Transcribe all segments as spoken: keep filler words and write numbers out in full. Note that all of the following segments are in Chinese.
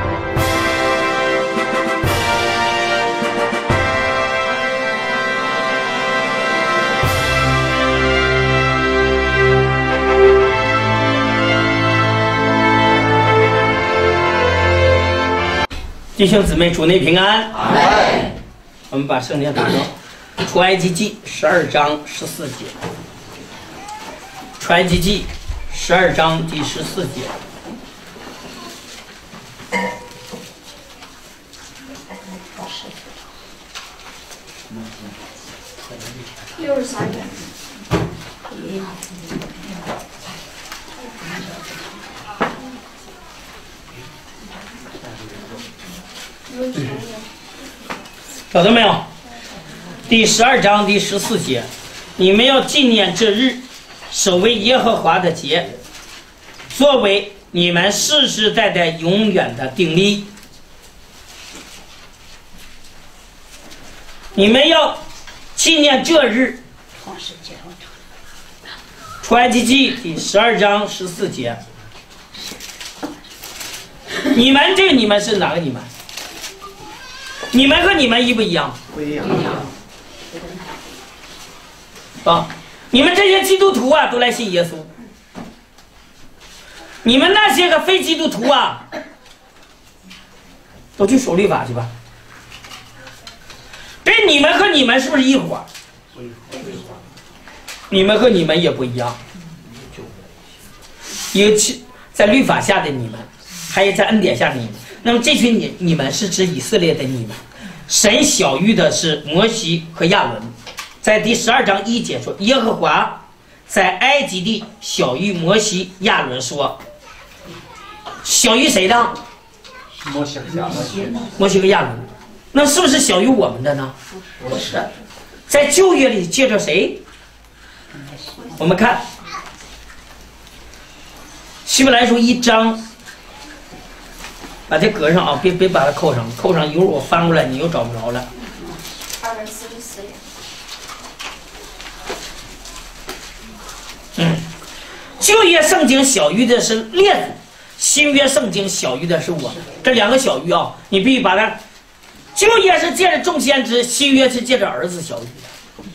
弟兄姊妹，主内平安。 阿门。 我们把圣经打到出埃及记十二章十四节。出埃及记十二章第十四节。 六十三页。 找到没有？第十二章第十四节，你们要纪念这日，守为耶和华的节，作为你们世世代代永远的定例。你们要纪念这日。出埃及记第十二章十四节。你们这个你们是哪个你们？你们和你们一不一样？ 不一样。 啊，你们这些基督徒啊，都来信耶稣。你们那些个非基督徒啊，都去守律法去吧。对，你们和你们是不是一伙？你们和你们也不一样。有其在律法下的你们，还有在恩典下的你们。那么这群你你们是指以色列的你们，神晓谕的是摩西和亚伦，在第十二章一节说，耶和华在埃及地晓谕摩西、亚伦说，晓谕谁的？ 摩西和亚伦。 摩西和亚伦，那是不是晓谕我们的呢？ 不是。 在旧约里借着谁？我们看希伯来书一章。把这搁上啊，别别把它扣上，扣上一会儿我翻过来你又找不着了。 二百四十四页。 嗯，旧约圣经晓谕的是列祖，新约圣经晓谕的是我们，这两个晓谕啊，你必须把它。旧约是借着众先知，新约是借着儿子晓谕的。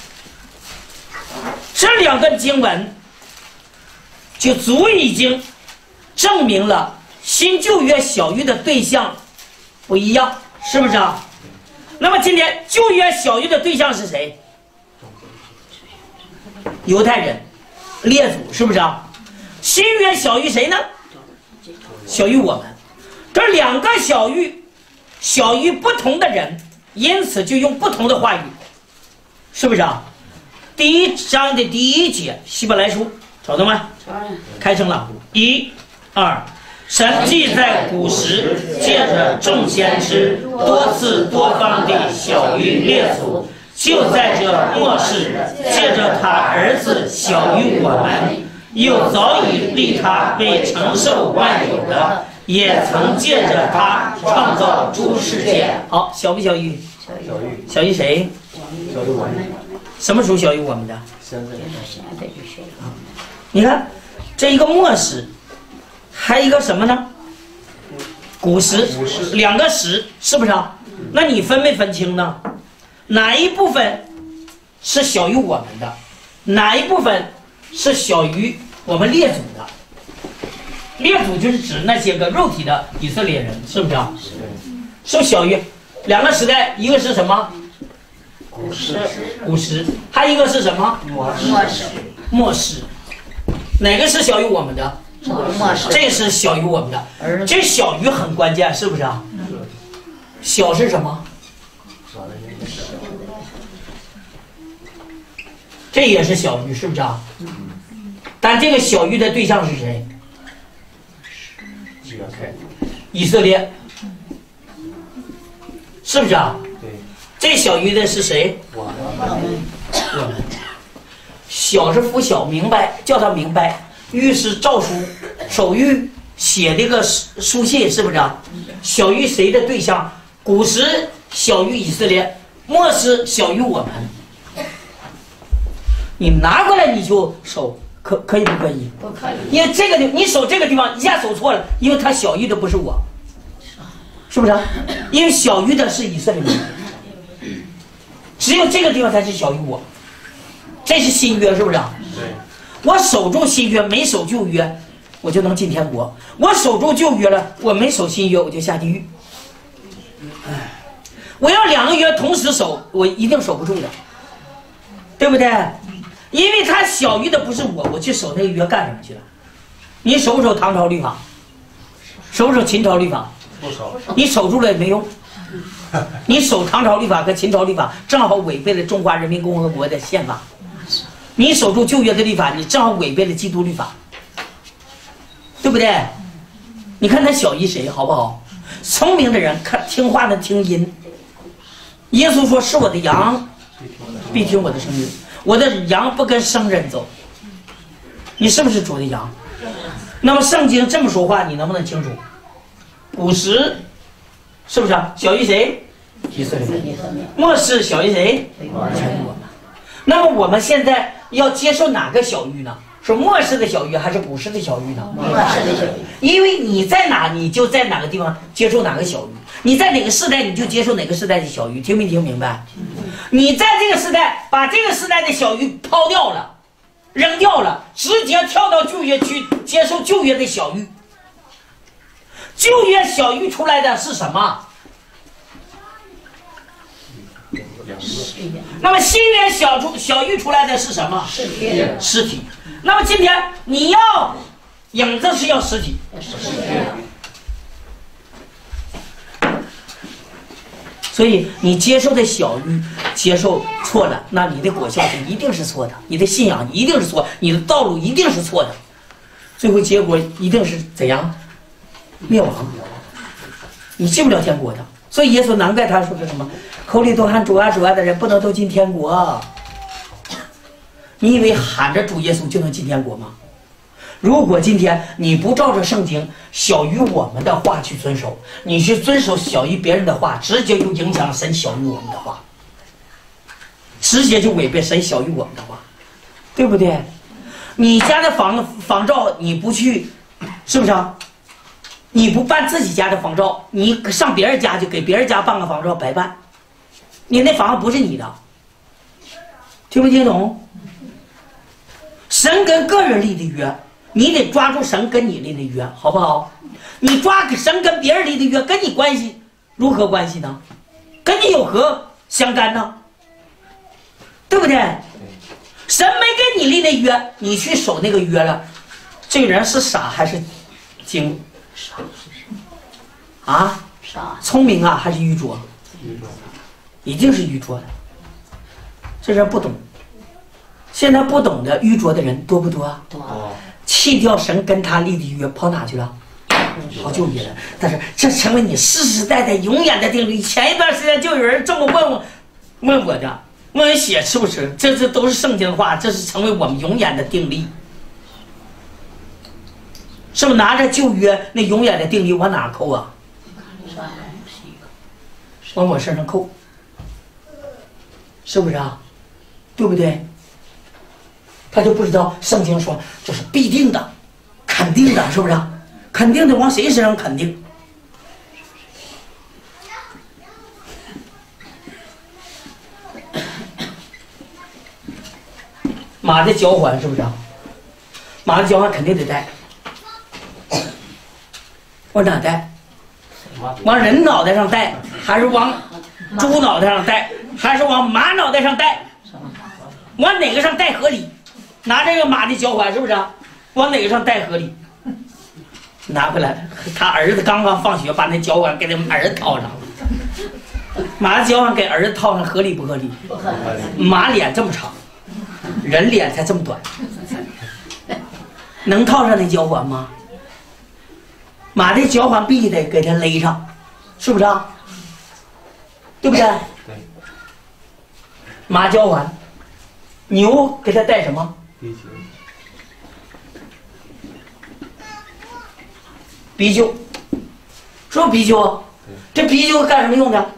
这两个经文就足以已经证明了。新旧约晓谕的对象不一样，是不是啊？那么今天旧约晓谕的对象是谁？犹太人、列祖，是不是啊？新约晓谕谁呢？晓谕我们。这两个晓谕，晓谕不同的人，因此就用不同的话语，是不是啊？第一章的第一节，希伯来书，找到吗？开声朗读，一、二。神既在古时借着众先知多次多方地晓谕列祖，就在这末世借着他儿子晓谕我们，又早已立他为承受万有的，也曾借着他创造诸世界。好，晓不晓谕？ 晓谕。 晓谕谁？ 晓谕我们。 什么时候晓谕我们的？ 现在。 你看，这一个末世。还有一个什么呢？古时，两个时，是不是啊？那你分没分清呢？哪一部分是晓谕我们的，哪一部分是晓谕我们列祖的？列祖就是指那些个肉体的以色列人，是不是啊？是不是晓谕？两个时代，一个是什么？ 古时。 古时，还有一个是什么？ 末世。 末世。哪个是晓谕我们的？这是晓谕我们的，这晓谕很关键，是不是啊？晓是什么？这也是晓谕，是不是啊？但这个晓谕的对象是谁？以色列，是不是啊？这晓谕的是谁？我们。我们。晓是拂晓，明白，叫他明白。谕是诏书，手谕写这个书信，是不是啊？晓谕谁的对象？古时晓谕以色列，末世晓谕我们。你拿过来你就守，可可以不可以？ 不可以。 因为这个地，你守这个地方一下守错了，因为他晓谕的不是我， 是不是？因为小于的是以色列民，只有这个地方才是小于我。这是新约，是不是？ 对。 我守住新约，没守旧约，我就能进天国；我守住旧约了，我没守新约，我就下地狱。我要两个约同时守，我一定守不住的，对不对？因为他小于的不是我，我去守那个约干什么去了？你守不守唐朝律法？守不守秦朝律法？ 不守。 你守住了也没用。你守唐朝律法和秦朝律法，正好违背了中华人民共和国的宪法。你守住旧约的律法，你正好违背了基督律法，对不对？你看他小于谁，好不好？聪明的人看听话的听音。耶稣说：“是我的羊，必听我的声音。我的羊不跟生人走。”你是不是主的羊？那么圣经这么说话，你能不能清楚？古时是不是啊？小于谁？以色列。末世小于谁？全我们。那么我们现在要接受哪个小于呢？是末世的小于还是古时的小于呢？ 末世的小于。 因为你在哪，你就在哪个地方接受哪个小于；你在哪个时代，你就接受哪个时代的小于。听没听明白？你在这个时代把这个时代的小于抛掉了、扔掉了，直接跳到旧约去接受旧约的小于。旧约小于出来的是什么？那么新约小出小玉出来的是什么？ 尸体。 尸体。那么今天你要影子是要实体。所以你接受的小玉接受错了，那你的果效是一定是错的，你的信仰一定是错，你的道路一定是错的，最后结果一定是怎样？灭亡。你进不了天国的。所以耶稣难怪他说是什么？口里都喊主啊主啊的人不能都进天国。你以为喊着主耶稣就能进天国吗？如果今天你不照着圣经小于我们的话去遵守，你去遵守小于别人的话，直接就影响神小于我们的话，直接就违背神小于我们的话，对不对？你家的房房照你不去，是不是啊？你不办自己家的房照，你上别人家去给别人家办个房照白办，你那房子不是你的，听没听懂？神跟个人立的约，你得抓住神跟你立的约，好不好？你抓神跟别人立的约，跟你关系如何关系呢？跟你有何相干呢？对不对？神没跟你立那约，你去守那个约了，这个人是傻还是精？啊， 傻， 聪明啊还是愚拙？ 愚拙， 一定是愚拙的。这人不懂，现在不懂的愚拙的人多不多啊？ 多。 弃掉神跟他立的约，跑哪去了？跑旧约了。但是这成为你世世代代永远的定律。前一段时间就有人这么问我，问我的，问我血吃不吃？这这都是圣经话，这是成为我们永远的定律。是不是拿着旧约那永远的定律往哪扣啊？往我身上扣，是不是啊？对不对？他就不知道圣经说这是必定的、肯定的，是不是啊？肯定的往谁身上肯定？马的脚环是不是啊？马的脚环肯定得戴。往哪戴？往人脑袋上戴，还是往猪脑袋上戴，还是往马脑袋上戴？往哪个上戴合理？拿这个马的脚环是不是啊？往哪个上戴合理？拿回来，他儿子刚刚放学，把那脚环给他儿子套上。马的脚环给儿子套上合理不合理？ 不合理。 马脸这么长，人脸才这么短，能套上那脚环吗？马的脚环必须得给它勒上，是不是啊？对不对？ 对。 马脚环，牛给它戴什么？ 啤酒。 啤酒，是不是啤酒？这啤酒干什么用的？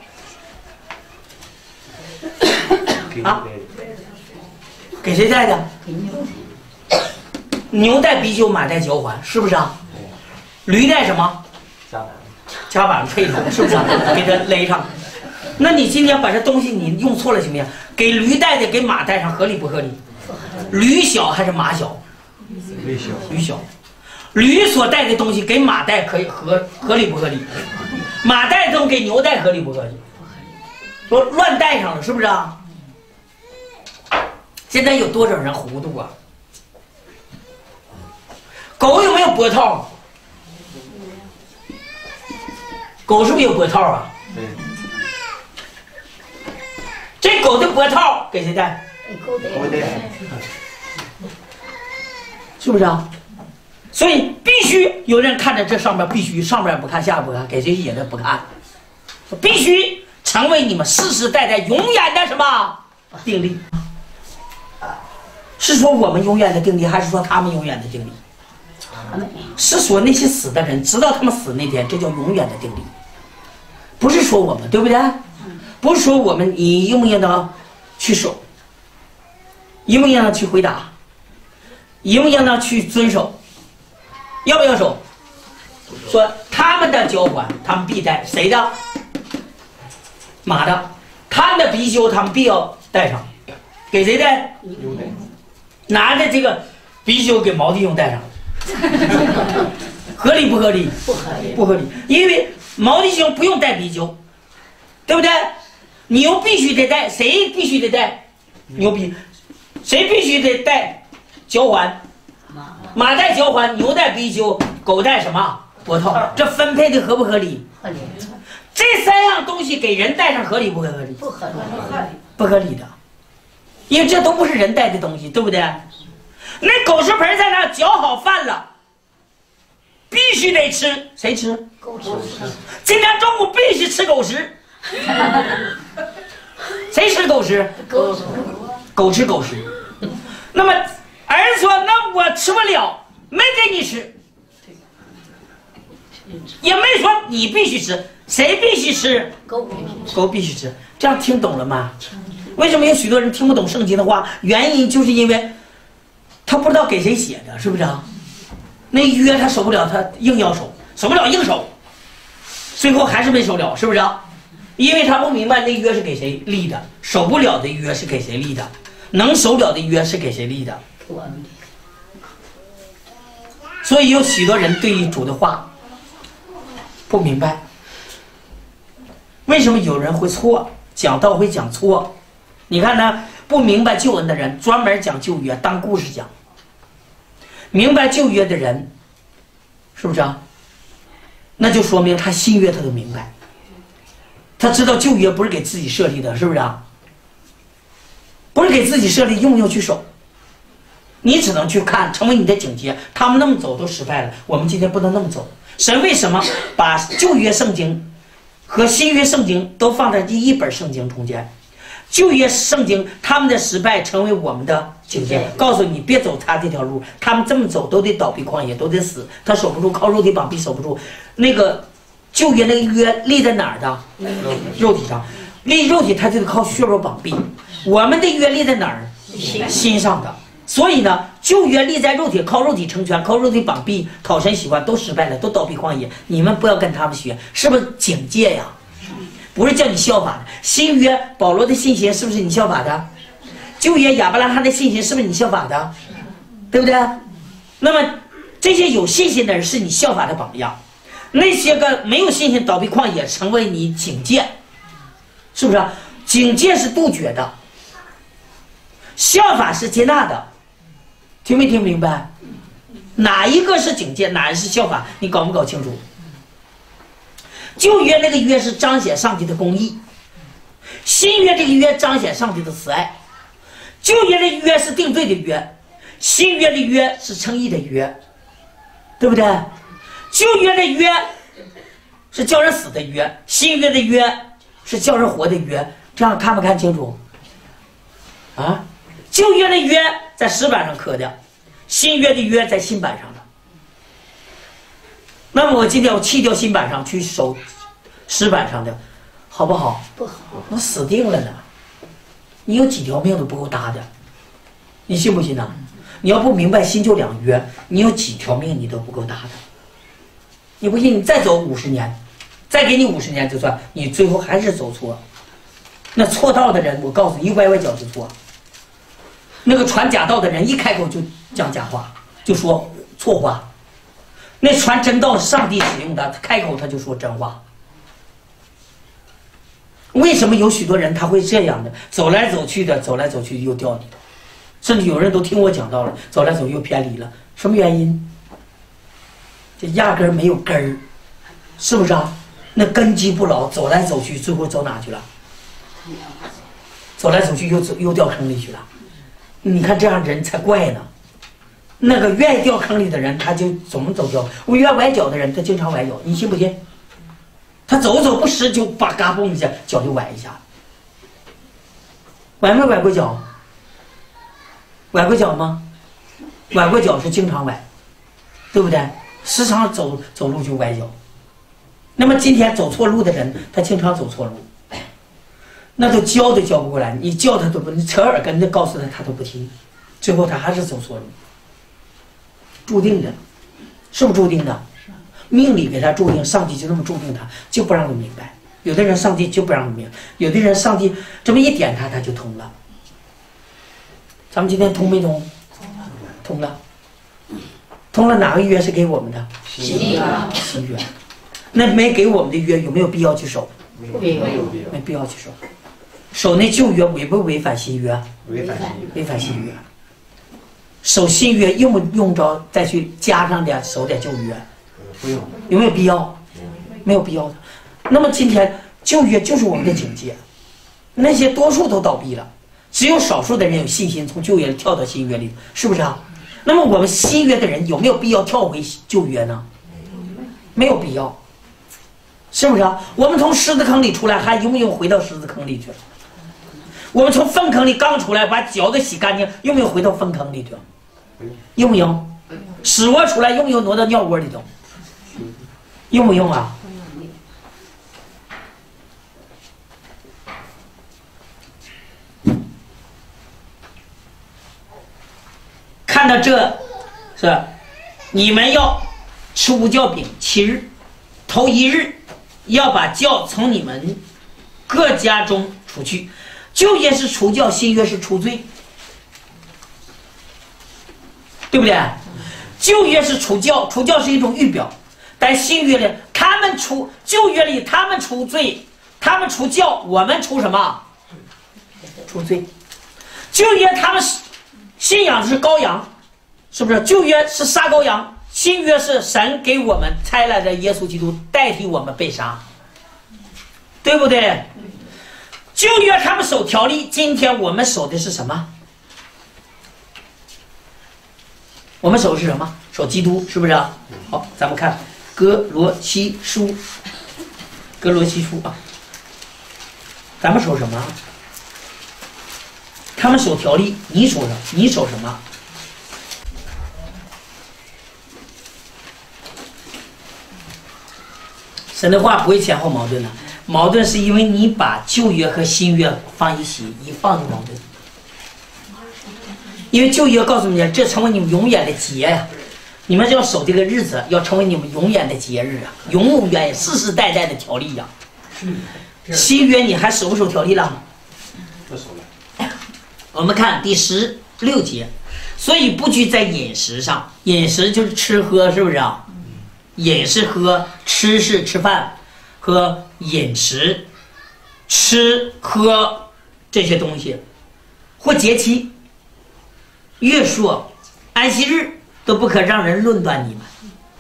啊？给谁戴的？ 给牛。 牛戴啤酒，马戴脚环，是不是啊？驴戴什么？ 加夹板配头，是不是？给它勒上。那你今天把这东西你用错了行不行？给驴带的给马带上合理不合理？驴小还是马小？ 驴小。 驴小。驴所带的东西给马带可以合合理不合理？马带东给牛带合理不合理？说乱带上了，是不是啊？现在有多少人糊涂啊？狗有没有脖套？狗是不是有脖套啊？ 对。 这狗的脖套给谁戴？ 狗带。 狗带。 是不是啊？所以必须有人看着这上面，必须上面不看下不看，给谁写的不看，必须成为你们世世代代永远的什么定力？是说我们永远的定力，还是说他们永远的定力？是说那些死的人，直到他们死那天，这叫永远的定力。不是说我们，对不对？不是说我们，你应不应当去守？应不应当去回答？应不应当去遵守？要不要守？说他们的交还，他们必带谁的？马的。他们的貔貅，他们必要带上，给谁带？ 牛带。 拿着这个貔貅给毛弟兄带上，合理不合理？ 不合理。 不合理，因为毛弟兄不用带貔貅，对不对？牛必须得带，谁必须得带？牛必，谁必须得带交还？马带交还，牛带貔貅，狗带什么？脖套。这分配的合不合理？ 合理。 这三样东西给人带上合理不合理？ 不合理。 不合理的，因为这都不是人带的东西，对不对？那狗食盆在那搅好饭了，必须得吃，谁吃？ 狗吃。 今天中午必须吃狗食，谁吃狗食？ 狗吃。 狗吃狗食。那么儿子说：“那我吃不了，没给你吃，也没说你必须吃，谁必须吃？ 狗必须吃。 狗必须吃。”这样听懂了吗？为什么有许多人听不懂圣经的话？原因就是因为他不知道给谁写的，是不是啊？那约他守不了，他硬要守，守不了硬守，最后还是没守了，是不是啊？因为他不明白那约是给谁立的，守不了的约是给谁立的，能守了的约是给谁立的。所以有许多人对于主的话不明白，为什么有人会错，讲道会讲错？你看呢，不明白救恩的人专门讲旧约当故事讲，明白旧约的人是不是啊？那就说明他新约他都明白，他知道旧约不是给自己设立的，是不是啊？不是给自己设立，用不用去守？你只能去看，成为你的警戒。他们那么走都失败了，我们今天不能那么走。神为什么把旧约圣经和新约圣经都放在第一本圣经中间？旧约圣经他们的失败成为我们的警戒，告诉你别走他这条路，他们这么走都得倒闭旷野，都得死，他守不住，靠肉体绑臂守不住。那个旧约那个约立在哪儿的？肉体上，立肉体他就得靠血肉绑臂。我们的约立在哪儿？心上的。所以呢，旧约立在肉体，靠肉体成全，靠肉体绑臂，讨神喜欢，都失败了，都倒闭旷野。你们不要跟他们学，是不是警戒呀？不是叫你效法的。新约保罗的信心是不是你效法的？旧约亚伯拉罕的信心是不是你效法的？对不对？那么这些有信心的人是你效法的榜样，那些个没有信心倒闭旷野成为你警戒，是不是？警戒是杜绝的，效法是接纳的。听没听明白？哪一个是警戒，哪一个是效法？你搞不搞清楚？旧约那个约是彰显上帝的公义，新约这个约彰显上帝的慈爱。旧约的约是定罪的约，新约的约是称义的约，对不对？旧约的约是叫人死的约，新约的约是叫人活的约。这样看不看清楚？啊？旧约的约在石板上刻的，新约的约在新板上的。那么我今天我弃掉新板上去守石板上的，好不好？ 不好， 那死定了呢。你有几条命都不够搭的，你信不信呢？你要不明白新旧两约，你有几条命你都不够搭的。你不信，你再走五十年， 再给你五十年就算，你最后还是走错。那错道的人，我告诉你，一歪歪脚就错。那个传假道的人，一开口就讲假话，就说错话。那传真道是上帝使用的，他开口他就说真话。为什么有许多人他会这样的，走来走去的，走来走去又掉里头，甚至有人都听我讲到了，走来走去又偏离了，什么原因？这压根儿没有根儿，是不是啊？那根基不牢，走来走去，最后走哪去了？走来走去又走又掉坑里去了。你看这样人才怪呢。那个愿意掉坑里的人，他就怎么走掉？我愿崴脚的人，他经常崴脚，你信不信？他走走不时就把嘎嘣一下，脚就崴一下。崴没崴过脚？崴过脚吗？崴过脚是经常崴，对不对？时常走走路就崴脚。那么今天走错路的人，他经常走错路，那都教都教不过来，你教他都不，你扯耳根子告诉他，他都不听，最后他还是走错路。注定的，是不是注定的？命里给他注定，上帝就这么注定他，就不让他明白。有的人上帝就不让他明白，有的人上帝这么一点他，他就通了。咱们今天通没通？通了。通了哪个约是给我们的？ 新约。 新约。那没给我们的约有没有必要去守？ 没有， 没必要去守。守那旧约违不违反新约？ 违反新约。 违反新约。守新约用不用着再去加上点守点旧约？ 不用。 有没有必要？没有必要的。那么今天旧约就是我们的警戒，那些多数都倒闭了，只有少数的人有信心从旧约跳到新约里，是不是啊？那么我们新约的人有没有必要跳回旧约呢？没有必要，是不是啊？我们从狮子坑里出来，还用不用回到狮子坑里去了？我们从粪坑里刚出来，把脚都洗干净，用不用回到粪坑里去？用不用？屎窝出来，用不用挪到尿窝里头？用不用啊？看到这，是你们要吃无酵饼七日，头一日要把酵从你们各家中除去。旧约是除酵，新约是除罪，对不对？旧约是除酵，除酵是一种预表，但新约里他们除旧约里他们除罪，他们除酵，我们除什么？除罪。旧约他们信仰的是羔羊，是不是？旧约是杀羔羊，新约是神给我们差来的耶稣基督代替我们被杀，对不对？旧约他们守条例，今天我们守的是什么？我们守的是什么？守基督，是不是？好，咱们看哥罗西书，哥罗西书啊，咱们守什么？他们守条例，你守什么？你守什么？神的话不会前后矛盾的。矛盾是因为你把旧约和新约放一起，一放就矛盾。因为旧约告诉你，这成为你们永远的节呀，你们要守这个日子，要成为你们永远的节日啊，永永远远、世世代代的条例呀。新约你还守不守条例了？ 不守了。 我们看第十六节，所以不拘在饮食上，饮食就是吃喝，是不是啊？饮是喝，吃是吃饭。和饮食、吃喝这些东西，或节期、月朔、安息日，都不可让人论断你们，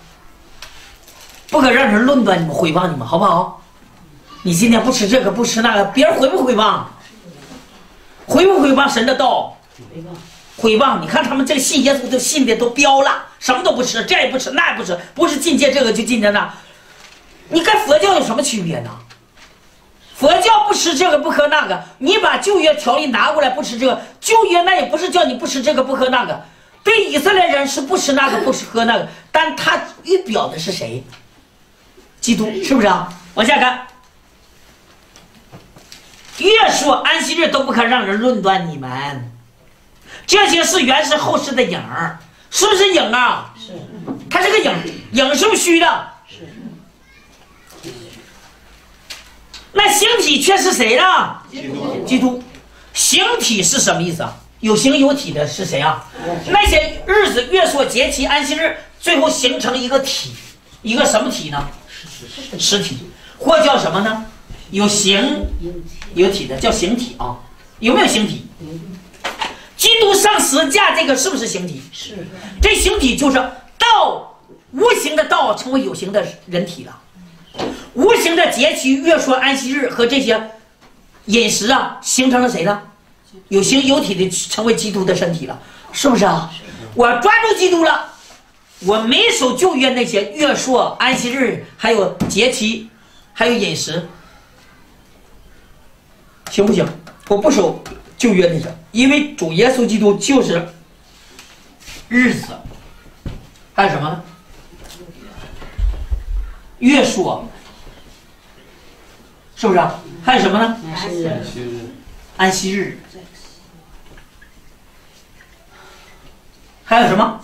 不可让人论断你们、诽谤你们，好不好？你今天不吃这个，不吃那个，别人诽不诽谤？诽不诽谤神的道？诽谤！你看他们这个信耶稣都信的都彪了，什么都不吃，这也不吃，那也不吃，不是进阶这个就进阶那。你跟佛教有什么区别呢？佛教不吃这个不喝那个，你把旧约条例拿过来不吃这个，旧约那也不是叫你不吃这个不喝那个，对以色列人是不吃那个不吃喝那个，但他预表的是谁？基督，是不是啊？往下看，月朔安息日都不可让人论断你们，这些是原是后世的影儿，是不是影啊？是，它是个影，影是不是虚的？ 那形体却是谁呢？ 基督。 基督。形体是什么意思啊？有形有体的是谁啊？那些日子、月朔、节期、安息日，最后形成一个体，一个什么体呢？实体，或叫什么呢？有形有体的叫形体啊。有没有形体？基督上十字架这个是不是形体？ 是。 这形体就是道，无形的道成为有形的人体了。无形的节期、月朔、安息日和这些饮食啊，形成了谁呢？有形有体的成为基督的身体了，是不是啊？我抓住基督了，我没守旧约那些月朔、安息日，还有节期，还有饮食，行不行？我不守旧约那些，因为主耶稣基督就是日子，还有什么呢？月朔，是不是啊？还有什么呢？ 安息日。 安息日。还有什么？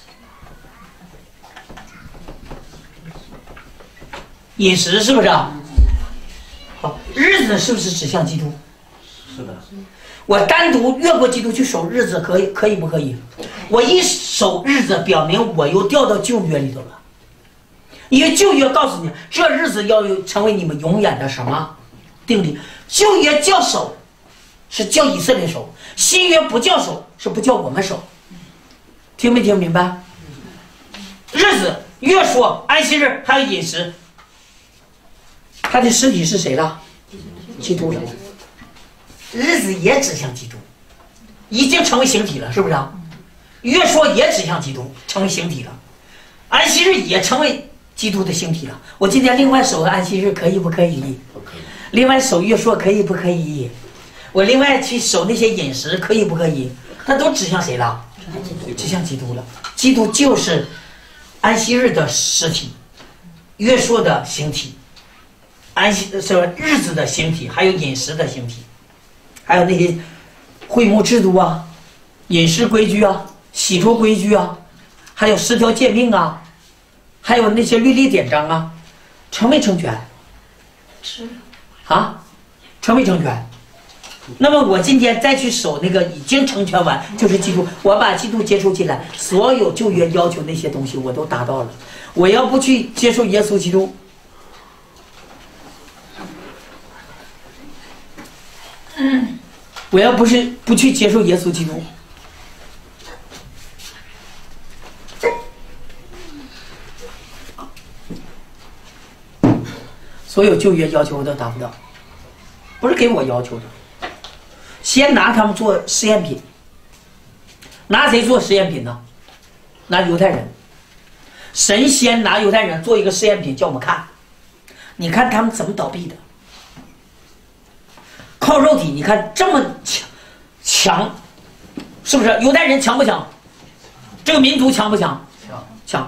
饮食是不是啊？好，日子是不是指向基督？ 是的。 我单独越过基督去守日子，可以可以不可以？我一守日子，表明我又掉到旧约里头了。因为旧约告诉你，这日子要有成为你们永远的什么定理？旧约叫守，是叫以色列守；新约不叫守，是不叫我们守。听没听明白？日子、月朔、安息日还有饮食，他的实体是谁了？基督了。日子也指向基督，已经成为形体了，是不是啊？月朔也指向基督，成为形体了。安息日也成为基督的形体了。我今天另外守个安息日可以不可以？ 不可以。 另外守月朔可以不可以？我另外去守那些饮食可以不可以？它都指向谁了？指向基督了。基督就是安息日的实体，月朔的形体，安息是日子的形体，还有饮食的形体，还有那些会幕制度啊、饮食规矩啊、洗濯规矩啊，还有十条诫命啊，还有那些律例典章啊，成没成全？ 是啊，成没成全？那么我今天再去守那个已经成全完，就是基督，我把基督接受进来，所有旧约要求那些东西我都达到了。我要不去接受耶稣基督，嗯，我要不是不去接受耶稣基督，所有旧约要求我都达不到，不是给我要求的。先拿他们做实验品，拿谁做实验品呢？拿犹太人。神仙拿犹太人做一个实验品，叫我们看，你看他们怎么倒闭的？靠肉体，你看这么强，强，是不是？犹太人强不强？这个民族强不强？ 强。 强。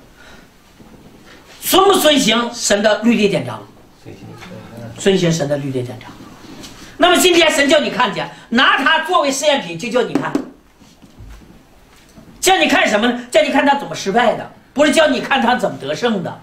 遵不遵行神的律例典章？遵行神的律例典章。那么今天神叫你看见，拿它作为实验品，就叫你看，叫你看什么呢？叫你看他怎么失败的，不是叫你看他怎么得胜的，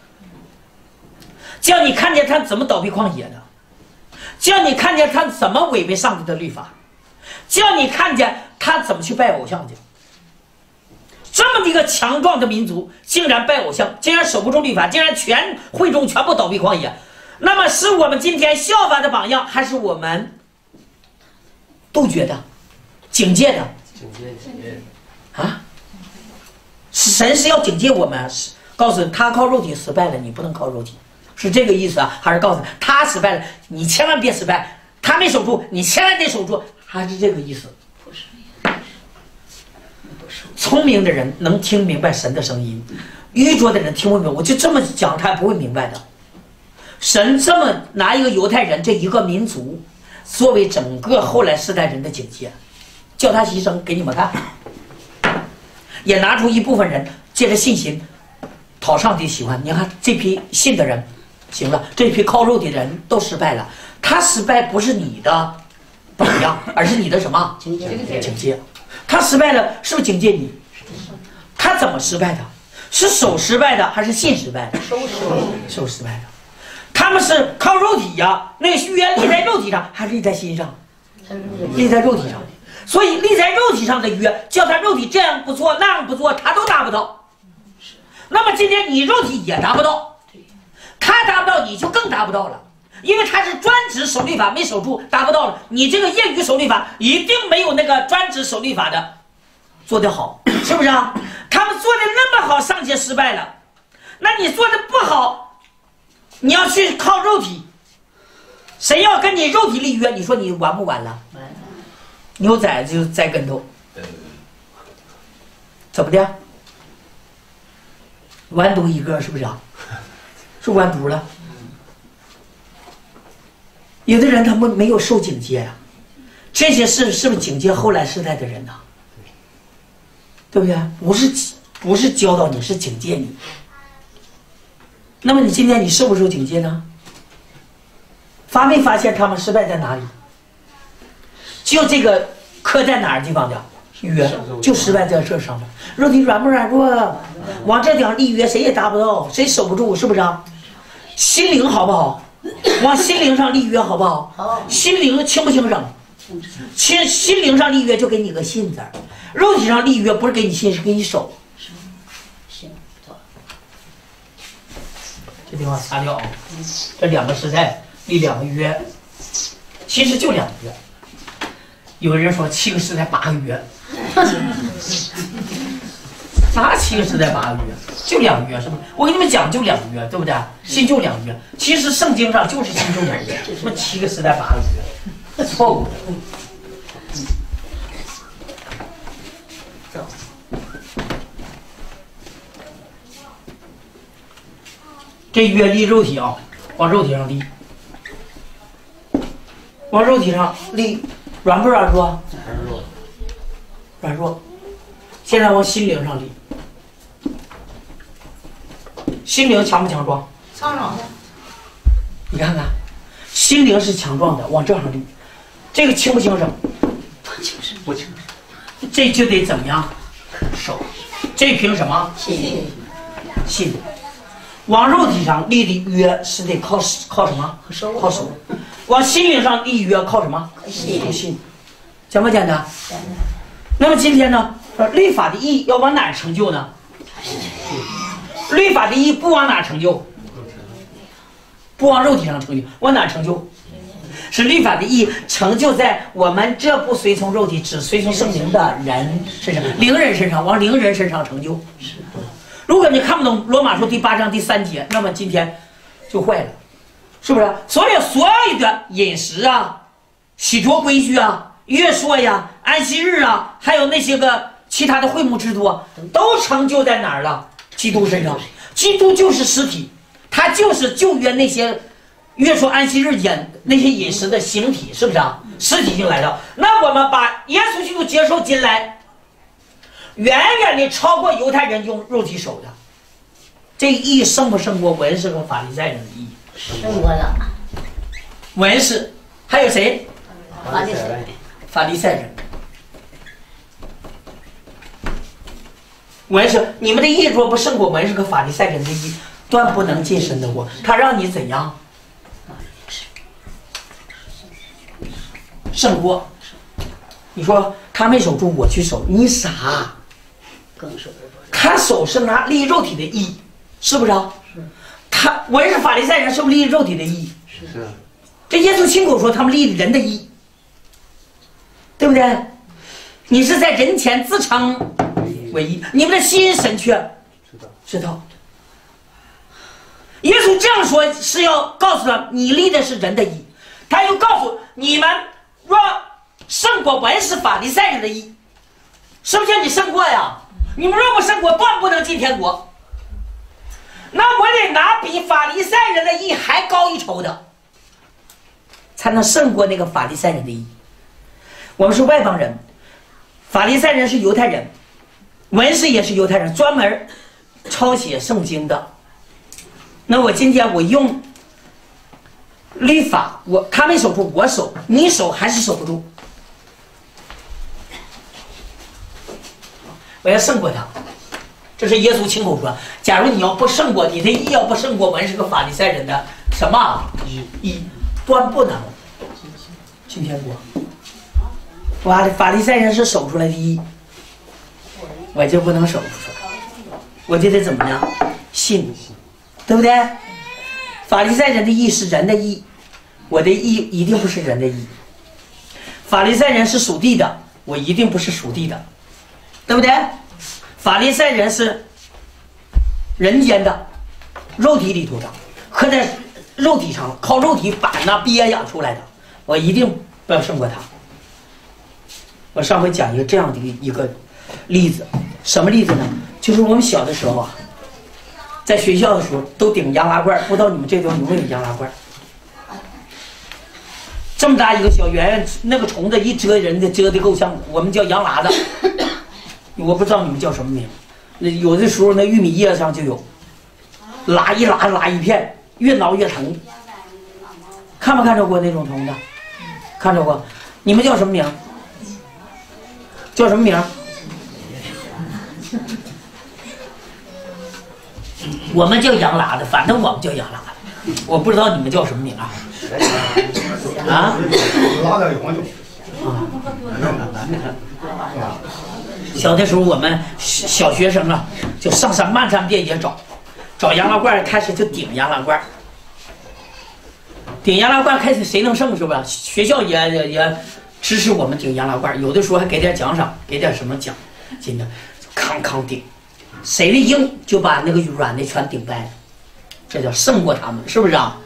叫你看见他怎么倒闭旷野的，叫你看见他怎么违背上帝的律法，叫你看见他怎么去拜偶像去。这么一个强壮的民族，竟然拜偶像，竟然守不住律法，竟然全会众全部倒闭旷野。那么是我们今天效法的榜样，还是我们杜绝的、警戒的？ 警戒，警戒啊！神是要警戒我们，告诉他靠肉体失败了，你不能靠肉体，是这个意思啊？还是告诉他失败了，你千万别失败？他没守住，你千万得守住，还是这个意思？ 不是。 聪明的人能听明白神的声音，愚拙的人听不明白。我就这么讲，他不会明白的。神这么拿一个犹太人这一个民族作为整个后来世代人的警戒，叫他牺牲给你们看，也拿出一部分人借着信心讨上帝喜欢。你看这批信的人行了，这批靠肉的人都失败了。他失败不是你的榜样，而是你的什么警戒？警戒。他失败了，是不是警戒你？他怎么失败的？是手失败的，还是信失败的？手手手失败的。 他们是靠肉体呀，那个约立在肉体上，还是立在心上？立在肉体上。所以立在肉体上的约，叫他肉体这样不做那样不做，他都达不到。那么今天你肉体也达不到，他达不到，你就更达不到了。因为他是专职守律法没守住，达不到了。你这个业余守律法一定没有那个专职守律法的做得好，是不是啊？他们做的那么好，上街失败了，那你做的不好，你要去靠肉体，谁要跟你肉体立约，你说你完不完了？牛仔就栽跟头，怎么的？完犊一个，是不是啊？是完犊了。有的人他们没有受警戒呀、啊，这些事是不是警戒后来世代的人呢？对不对？不是不是教导你，是警戒你。那么你今天你受不受警戒呢？发没发现他们失败在哪里？就这个刻在哪儿地方的约，就失败在这上面。肉体软不软弱？往这地方立约，谁也达不到，谁守不住，是不是啊？心灵好不好？往心灵上立约好不好？好。心灵轻不轻省？心心灵上立约就给你个信字儿，肉体上立约不是给你信，是给你手。行，这地方擦掉啊。这两个时代立两个约，其实就两个约。有人说七个时代八个约，啥七个时代八个月？就两个月，是不是？我跟你们讲，就两个月，对不对？新旧两个月，其实圣经上就是新旧两个月，什么七个时代八个月，错误的。走，这约立肉体啊，往肉体上立，往肉体上立，软不软弱？软弱，软弱。现在往心灵上立。心灵强不强壮？ 强壮的。 你看看，心灵是强壮的，往这上立。这个轻不轻省？ 不轻省，不轻省。 这就得怎么样？手。这凭什么？ 信。 信。往肉体上立的约是得靠靠什么？ 手。 靠手。往心灵上立约靠什么？ 信。 信。简不简单？简单。那么今天呢？律法的义要往哪儿成就呢？律法的义不往哪儿成就？不往肉体上成就，往哪儿成就？是律法的义成就在我们这不随从肉体，只随从圣灵的人身上，灵人身上，往灵人身上成就。如果你看不懂罗马书第八章第三节，那么今天就坏了，是不是？所有所有的饮食啊、洗濯规矩啊、月朔呀、安息日啊，还有那些个其他的会幕制度啊，都成就在哪儿了？基督身上。基督就是实体，他就是旧约那些月朔安息日饮那些饮食的形体，是不是啊？实体性来的。那我们把耶稣基督接受进来，远远的超过犹太人用肉体守的。这义胜不胜过文士和法利赛人的义？ 胜过了。 文士还有谁？ 法利赛人。 法利赛人。文士，你们的义若不胜过文士和法利赛人的义，断不能进神的国。他让你怎样？胜过。你说他没守住，我去守，你傻。 更守不住。 他守是拿立肉体的义，是不是啊？是。他文士法利赛人是不是立肉体的义？ 是。 这耶稣亲口说他们立人的义，对不对？你是在人前自称为义，你们的心神却知道知道。耶稣这样说是要告诉他，你立的是人的义，他又告诉你们，若胜过文士法利赛人的义，是不是你胜过呀？你们若不胜过，断不能进天国。那我得拿比法利赛人的义还高一筹的，才能胜过那个法利赛人的义。我们是外邦人，法利赛人是犹太人，文士也是犹太人，专门抄写圣经的。那我今天我用律法，我他没守住，我守，你守还是守不住。我要胜过他，这是耶稣亲口说。假如你要不胜过，你的义要不胜过文士和法利赛人的， 什么？一断不能。今天国，法法利赛人是守出来的义，我就不能守出来，我就得怎么样？信，对不对？法利赛人的义是人的义，我的义一定不是人的义。法利赛人是属地的，我一定不是属地的，对不对？法利赛人是人间的，肉体里头的，刻在肉体上，靠肉体板呐憋养出来的，我一定不要胜过他。我上回讲一个这样的一个例子，什么例子呢？就是我们小的时候啊，在学校的时候都顶洋拉罐，不知道你们这地方有没有洋拉罐？这么大一个小圆圆，那个虫子一蛰人的蛰的够呛，我们叫洋拉子，我不知道你们叫什么名。那有的时候那玉米叶上就有，拉一拉拉一片，越挠越疼。看没看着过那种虫子？看着过。你们叫什么名？叫什么名？我们叫洋拉的，反正我们叫洋拉的，我不知道你们叫什么名啊？啊？小的时候我们小学生啊，就上山漫山遍野找，找洋拉罐，开始就顶洋拉罐，顶洋拉罐，开始谁能胜是吧？学校也也也支持我们顶洋拉罐，有的时候还给点奖赏，给点什么奖金的，康康顶，谁的硬就把那个软的全顶败了，这叫胜过他们，是不是啊？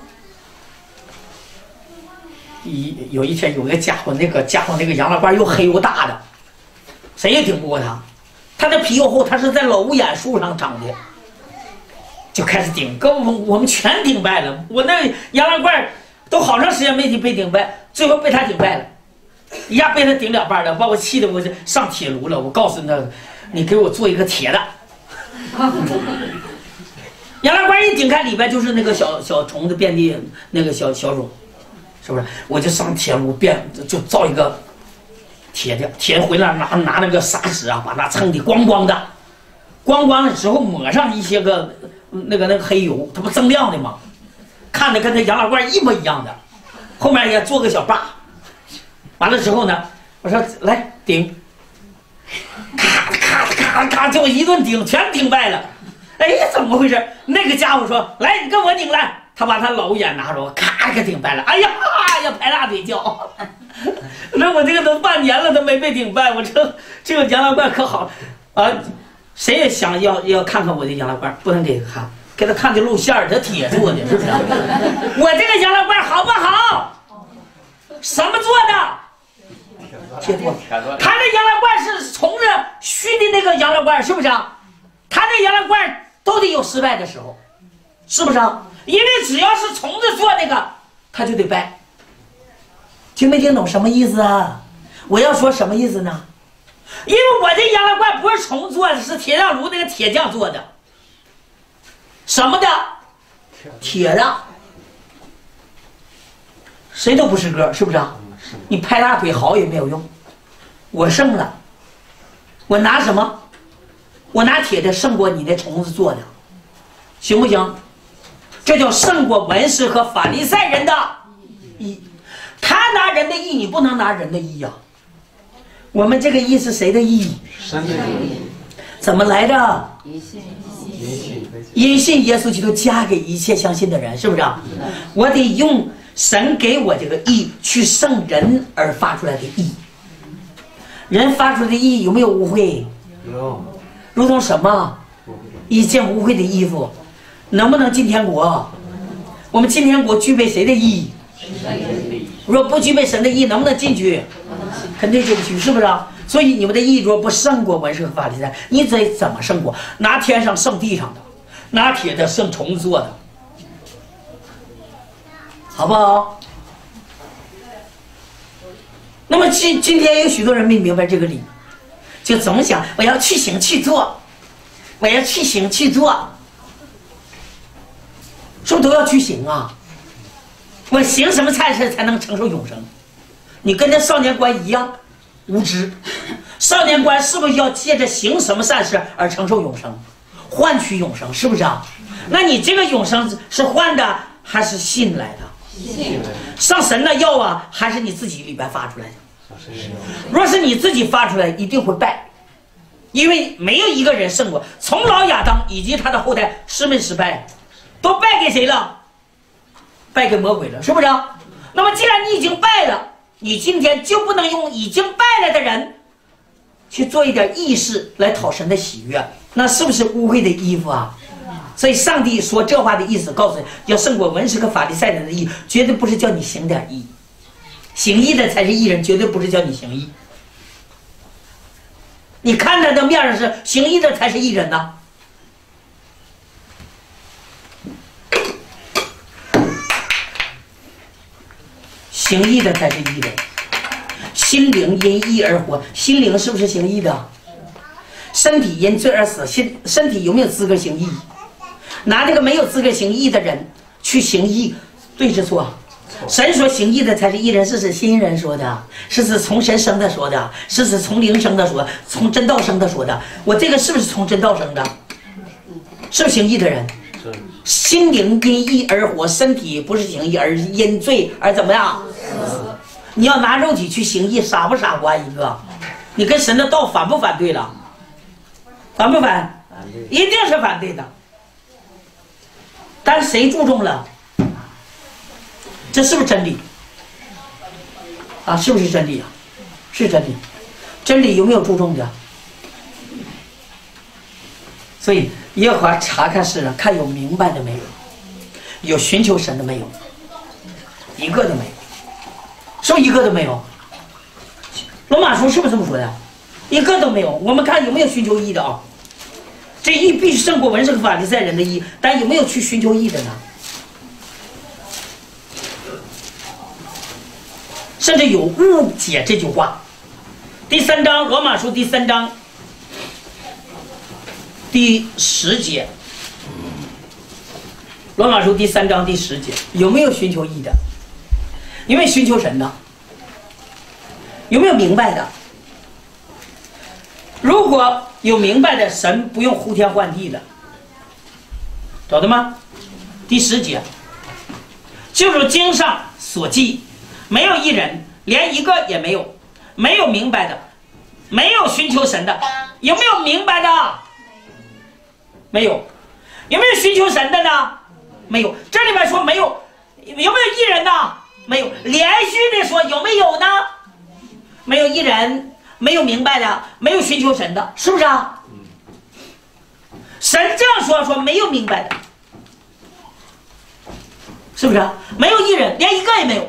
一有一天有个家伙，那个家伙那个洋拉罐又黑又大的，谁也顶不过他。他的皮又厚，他是在老五眼树上长的，就开始顶，跟我们我们全顶败了。我那洋拉罐都好长时间没被顶败，最后被他顶败了，一下被他顶两半了，把我气得我就上铁炉了。我告诉他，你给我做一个铁的。洋拉罐一顶开，里边就是那个小小虫子遍地那个小小蛹。是不是？我就上铁炉变，就造一个铁的，铁回来拿拿那个砂纸啊，把那蹭的光光的，光光的之后抹上一些个那个那个黑油，它不锃亮的吗？看着跟那洋拉罐一模一样的。后面也做个小把，完了之后呢，我说来顶，咔咔咔咔，就一顿顶，全顶败了。哎，怎么回事？那个家伙说：“来，你跟我顶来。”他把他老眼拿着，咔给顶败了。哎呀呀，拍大腿叫。那我这个都半年了都没被顶败，我这这个洋拉罐可好啊！谁也想要要看看我的洋拉罐，不能给他看，给他看的露馅儿，这铁做的，是不是？我这个洋拉罐好不好？什么做的？铁做。他这洋拉罐是虫子熏的那个洋拉罐，是不是啊？他这洋拉罐都得有失败的时候，是不是啊？因为只要是虫子做那个，它就得败。听没听懂什么意思啊？我要说什么意思呢？因为我这洋拉罐不是虫做的，是铁匠炉那个铁匠做的。什么的？铁的。谁都不是个，是不是啊？你拍大腿好也没有用。我胜了。我拿什么？我拿铁的胜过你那虫子做的，行不行？这叫胜过文士和法利赛人的义。他拿人的义，你不能拿人的义呀、啊。我们这个义是谁的义？神的义。怎么来的？因信耶稣基督加给一切相信的人，是不是啊？我得用神给我这个义去胜人而发出来的义。人发出的义有没有污秽？有。如同什么？一件污秽的衣服。能不能进天国？我们进天国具备谁的义？若不具备神的义，能不能进去？肯定进不去，是不是啊？所以你们的义若不胜过文士和法利赛，你得怎么胜过？拿天上胜地上的，拿铁的胜虫子做的，好不好？那么今今天有许多人没明白这个理，就总想我要去行去做，我要去行去做。是不是都要去行啊？我行什么善事才能承受永生？你跟那少年官一样无知。少年官是不是要借着行什么善事而承受永生，换取永生？是不是啊？那你这个永生是换的还是信来的？ 信来的。 上神那要啊，还是你自己里边发出来的？ 上神那要。 若是你自己发出来，一定会败，因为没有一个人胜过。从老亚当以及他的后代失没失败？都败给谁了？败给魔鬼了，是不是？那么既然你已经败了，你今天就不能用已经败了的人去做一点义事来讨神的喜悦，那是不是污秽的衣服啊？所以上帝说这话的意思，告诉你要胜过文士和法利赛人的义，绝对不是叫你行点义，行义的才是义人，绝对不是叫你行义。你看他的面上是行义的才是义人呐。行义的才是义人，心灵因义而活，心灵是不是行义的？身体因罪而死，心身体有没有资格行义？拿这个没有资格行义的人去行义，对是错？神说行义的才是义人，是指新人说的，是指从神生的说的，是指从灵生的说，从真道生的说的。我这个是不是从真道生的？是不是行义的人？心灵因义而活，身体不是行义，而因罪而怎么样？你要拿肉体去行义，傻不傻瓜一个？你跟神的道反不反对了？反不反？一定是反对的。但是谁注重了？这是不是真理？啊，是不是真理啊？是真理。真理有没有注重的？所以耶和华查看世人，看有明白的没有，有寻求神的没有，一个都没有，是不是一个都没有？罗马书是不是这么说的？一个都没有。我们看有没有寻求义的啊？这义必须胜过文士和法利赛人的义，但有没有去寻求义的呢？甚至有误解这句话。第三章，罗马书第三章第十节，罗马书第三章第十节，有没有寻求义的？有没有寻求神的？有没有明白的？如果有明白的，神不用呼天唤地的，找到吗？第十节，就如经上所记，没有一人，连一个也没有，没有明白的，没有寻求神的。有没有明白的？没有。有没有寻求神的呢？没有。这里边说没有，有没有一人呢？没有。连续的说有没有呢？没有一人，没有明白的，没有寻求神的，是不是啊？神这样说，说没有明白的，是不是啊？没有一人，连一个也没有。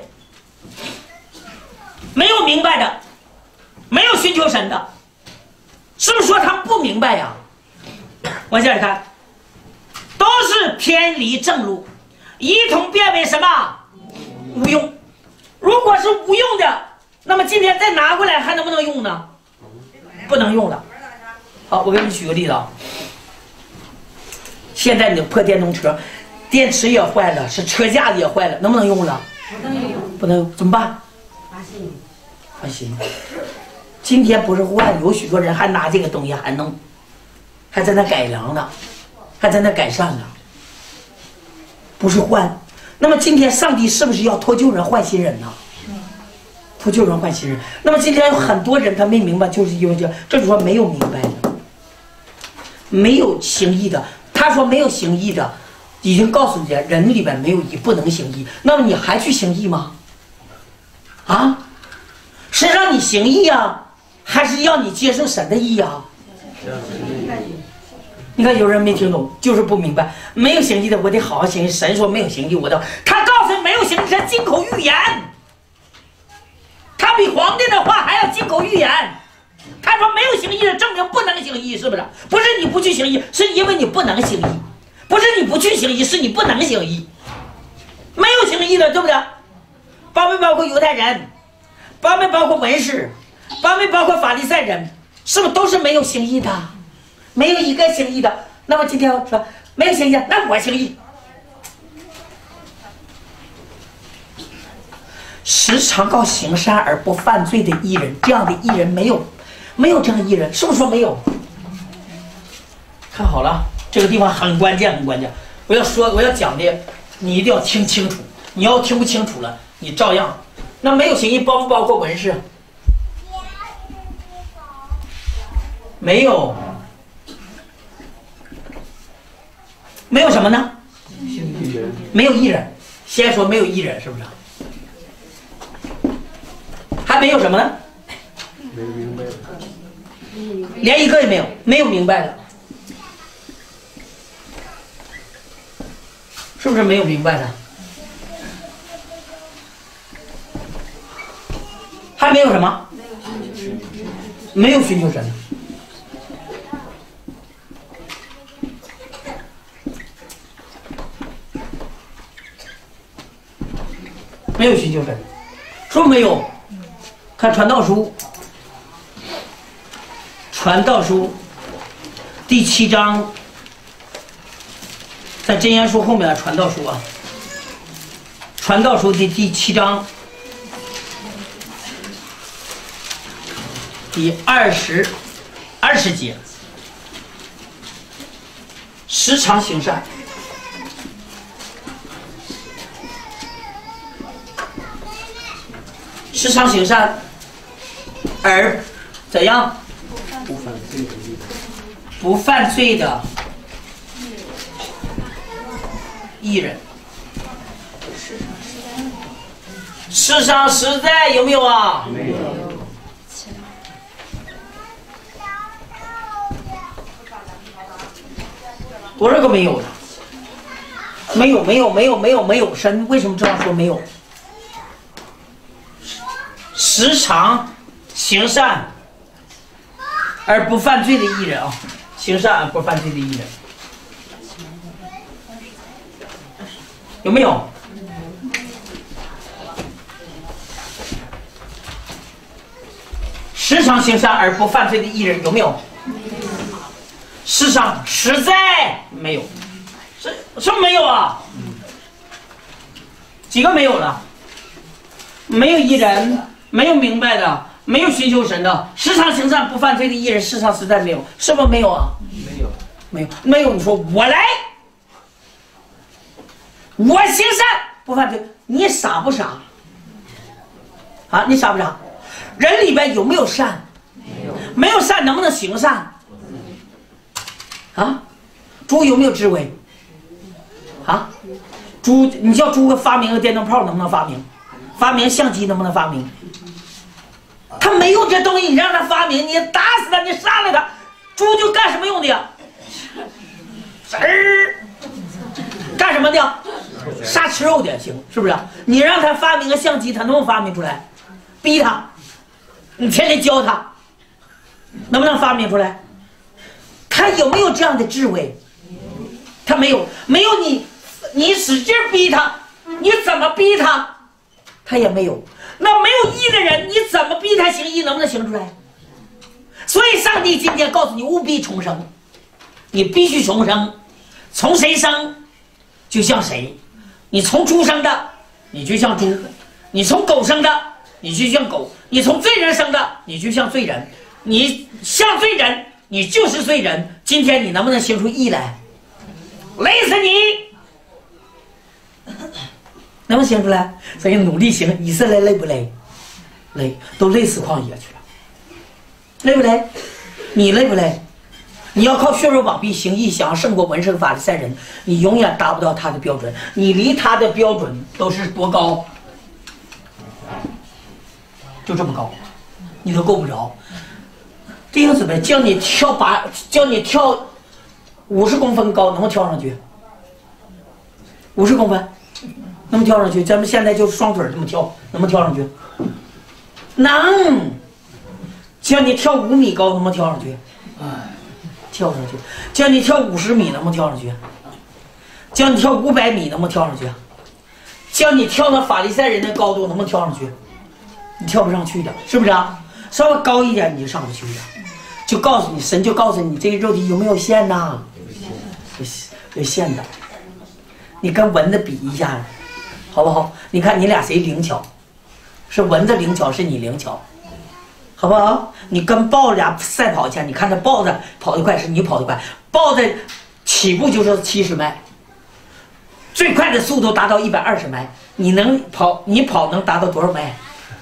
没有明白的，没有寻求神的，是不是说他们不明白呀？往下看，都是偏离正路，一同变为什么？无用。如果是无用的，那么今天再拿过来还能不能用呢？不能用了。好，我给你举个例子啊。现在你的破电动车，电池也坏了，是车架也坏了，能不能用了？ 不能用。 不能用，怎么办？ 发新。 发新。今天不是换，有许多人还拿这个东西还能，还在那改良呢，还在那改善呢。不是换。那么今天上帝是不是要脱旧人换新人呢？脱旧人换新人。那么今天有很多人他没明白，就是因为这，这就说没有明白的，没有行义的。他说没有行义的，已经告诉你人里边没有义，不能行义。那么你还去行义吗？啊，是让你行义啊，还是要你接受神的义啊？你看有人没听懂，就是不明白。没有行义的，我得好好行义。神说没有行义，我的他告诉你没有行义是金口玉言，他比皇帝的话还要金口玉言。他说没有行义的，证明不能行义，是不是？不是你不去行义，是因为你不能行义；不是你不去行义，是你不能行义。没有行义的，对不对？包没包括犹太人？包没包括文士？包没包括法利赛人？是不是都是没有行义的？没有一个行义的。那么今天我说没有行义，那我行义。时常靠行善而不犯罪的义人，这样的义人没有，没有这样的义人，是不是说没有？看好了，这个地方很关键，很关键。我要说，我要讲的你一定要听清楚。你要听不清楚了，你照样。那没有形意包不包括文饰？没有，没有什么呢？没有艺人。先说没有艺人，是不是？还没有什么呢？ 没有明白的， 连一个也没有，没有明白的，是不是没有明白的？还没有什么？没有寻求神的。没有寻求神，说没有。看传道书，传道书第七章，在箴言书后面的传道书啊，传道书第第七章第二十二十节，时常行善。时常行善，而怎样不犯罪的艺人， 不犯罪的艺人。世上实在有没有啊？ 没有。 多少个没有的？没有，没有，没有，没有，没有。神为什么这样说没有？时常行善而不犯罪的艺人啊，行善而不犯罪的艺人，有没有？时常行善而不犯罪的艺人有没有？世上实在没有，是是不是没有啊？几个没有了？没有艺人。没有明白的，没有寻求神的，时常行善不犯罪的艺人，世上实在没有，是不是没有啊？ 没有， 没有，没有。你说我来，我行善不犯罪，你傻不傻？啊，你傻不傻？人里边有没有善？ 没有， 没有善能不能行善？啊，猪有没有智慧？啊，猪，你叫猪个发明个电灯泡能不能发明？发明相机能不能发明？他没有这东西，你让他发明，你打死他，你杀了他，猪就干什么用的呀？吱儿，干什么的？杀吃肉的，行，是不是？你让他发明个相机，他能不能发明出来？逼他，你天天教他，能不能发明出来？他有没有这样的智慧？他没有，没有你，你使劲逼他，你怎么逼他？他也没有。那没有义的人，你怎么逼他行义？能不能行出来？所以上帝今天告诉你，务必重生，你必须重生。从谁生，就像谁。你从猪生的，你就像猪；你从狗生的，你就像狗；你从罪人生的，你就像罪人。你像罪人，你就是罪人。今天你能不能行出义来？累死你！能不能行出来？所以努力行。以色列累不累？累，都累死旷野去了。累不累？你累不累？你要靠血肉膀臂行义，想要胜过文士法利赛人，你永远达不到他的标准。你离他的标准都是多高？就这么高，你都够不着。弟兄姊妹，叫你跳八，叫你跳五十公分高，能不能跳上去？五十公分。能不能跳上去？咱们现在就双腿这么跳，能不能跳上去？能。叫你跳五米高，能不能跳上去？跳上去。叫你跳五十米，能不能跳上去？叫你跳五百米，能不能跳上去？叫你跳到法利赛人的高度，能不能跳上去？你跳不上去的，是不是啊？稍微高一点你就上不去的。就告诉你，神就告诉你，这个肉体有没有限呐？有限，有限的。你跟蚊子比一下。好不好？你看你俩谁灵巧？是蚊子灵巧，是你灵巧，好不好？你跟豹子俩赛跑去，你看这豹子跑得快，是你跑得快。豹子起步就是七十迈， 最快的速度达到一百二十迈，你能跑？你跑能达到多少迈？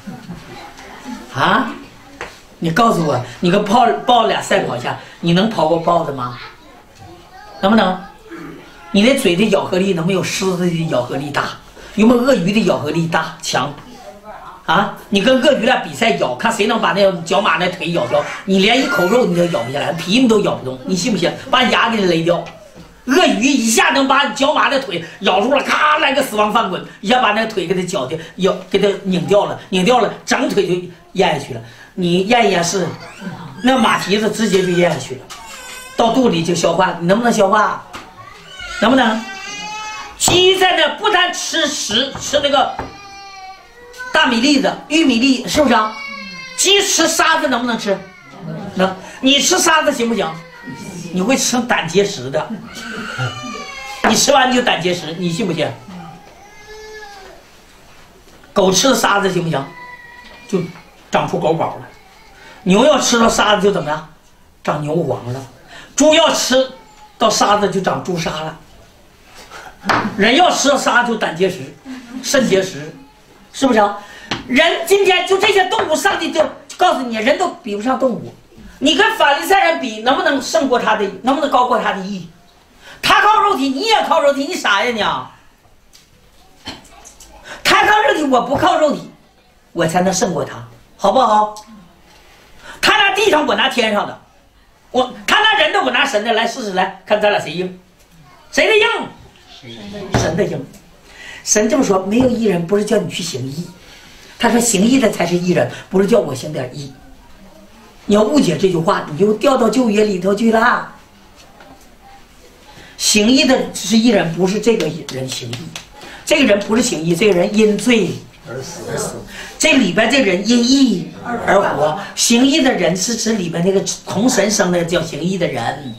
啊？你告诉我，你跟豹豹俩赛跑一下，你能跑过豹子吗？能不能？你的嘴的咬合力能没有狮子的咬合力大？有没有鳄鱼的咬合力大强？啊！你跟鳄鱼俩比赛咬，看谁能把那角马那腿咬掉，你连一口肉你都咬不下来，皮你都咬不动，你信不信？把牙给你勒掉。鳄鱼一下能把角马的腿咬住了，咔来个死亡翻滚，一下把那个腿给它绞掉，咬给它拧掉了，拧掉了，整腿就咽下去了。你咽一咽是，那马蹄子直接就咽下去了，到肚里就消化，你能不能消化？能不能？鸡在那不但吃食，吃那个大米粒子、玉米粒，是不是啊？鸡吃沙子能不能吃？能。你吃沙子行不行？你会吃胆结石的，你吃完就胆结石，你信不信？狗吃了沙子行不行？就长出狗宝了。牛要吃到沙子就怎么样？长牛黄了。猪要吃到沙子就长猪沙了。人要吃到沙子就胆结石、肾结石，是不是啊？人今天就这些动物，上帝就告诉你，人都比不上动物。你跟法利赛人比，能不能胜过他的？能不能高过他的义？他靠肉体，你也靠肉体，你傻呀你？他靠肉体，我不靠肉体，我才能胜过他，好不好？他拿地上，我拿天上的，我他拿人的，我拿神的，来试试来，看咱俩谁赢？谁的赢？神的赢。神这么说，没有义人不是叫你去行义，他说行义的才是义人，不是叫我行点义。你要误解这句话，你就掉到旧约里头去了。行义的是义人，不是这个人行义，这个人不是行义，这个人因罪而死而死。这里边这个人因义而活，行义的人是指里边那个从神生的叫行义的人。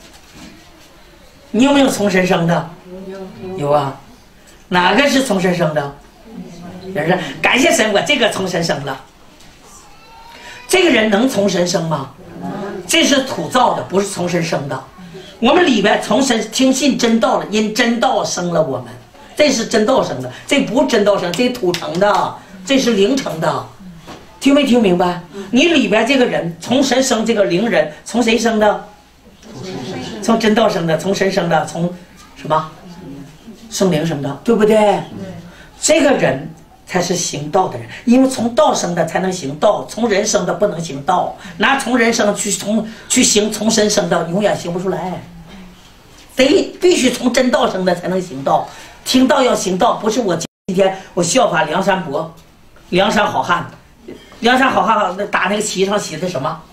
你有没有从神生的？有啊。哪个是从神生的？有人说感谢神，我这个从神生了。这个人能从神生吗？这是土造的，不是从神生的。我们里边从神听信真道了，因真道生了我们，这是真道生的，这不是真道生，这是土成的，这是灵成的。听没听明白？你里边这个人从神生，这个灵人从谁生的？从真道生的，从神生的，从什么？圣灵生的，对不对？这个人才是行道的人，因为从道生的才能行道，从人生的不能行道。拿从人生去从去行从神生的，永远行不出来。得必须从真道生的才能行道。听道要行道，不是我今天我效法梁山伯，梁山好汉，梁山好汉那打那个旗上写的什么？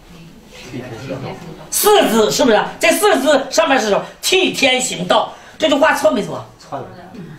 四字是不是？这四字上面是什么？替天行道。这句话错没错？ 错了。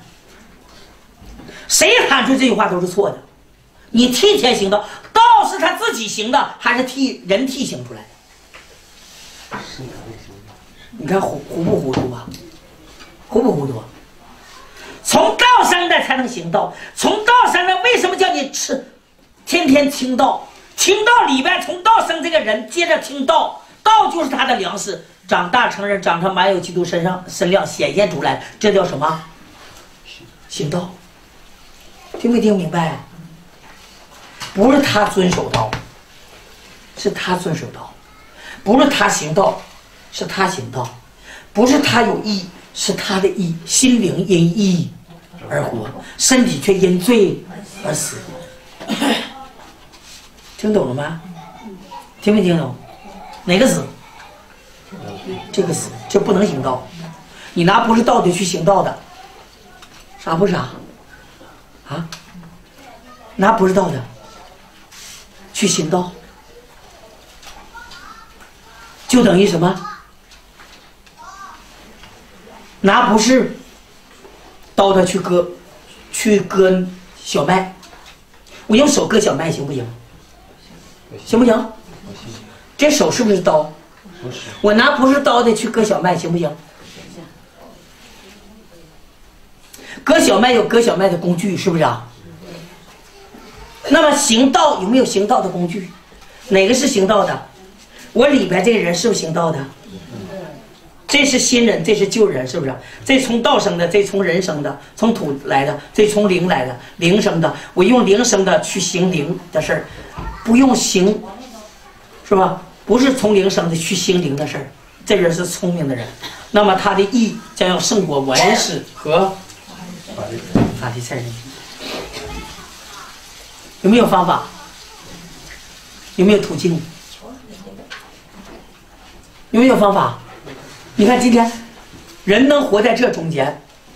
谁喊出这句话都是错的。你替天行道，道是他自己行的，还是替人替行出来的？ 是他的行的。 你看糊糊不糊涂啊？糊不糊涂？从道生的才能行道，从道生的为什么叫你吃？天天听道，听道里边从道生这个人接着听道，道就是他的粮食。长大成人，长成满有基督身上身量显现出来，这叫什么？行道。听没听明白？不是他遵守道，是他遵守道；不是他行道，是他行道；不是他有义，是他的义。心灵因义而活，身体却因罪而死。听懂了吗？听没听懂？哪个死？这个死，这不能行道。你拿不是道的去行道的，傻不傻？啊？拿不是道的去行道，就等于什么？拿不是刀的去割，去割小麦，我用手割小麦行不行？行不行？这手是不是刀？我拿不是刀的去割小麦行不行？割小麦有割小麦的工具，是不是啊？那么行道有没有行道的工具？哪个是行道的？我里边这个人是不是行道的？ 这是新人，这是旧人，是不是？这从道生的，这从人生的，从土来的，这从灵来的，灵生的。我用灵生的去行灵的事儿，不用行，是吧？不是从灵生的去行灵的事儿。这人是聪明的人，那么他的义将要胜过文士和法利赛人。有没有方法？有没有途径？有没有方法？你看今天人能活在这中间，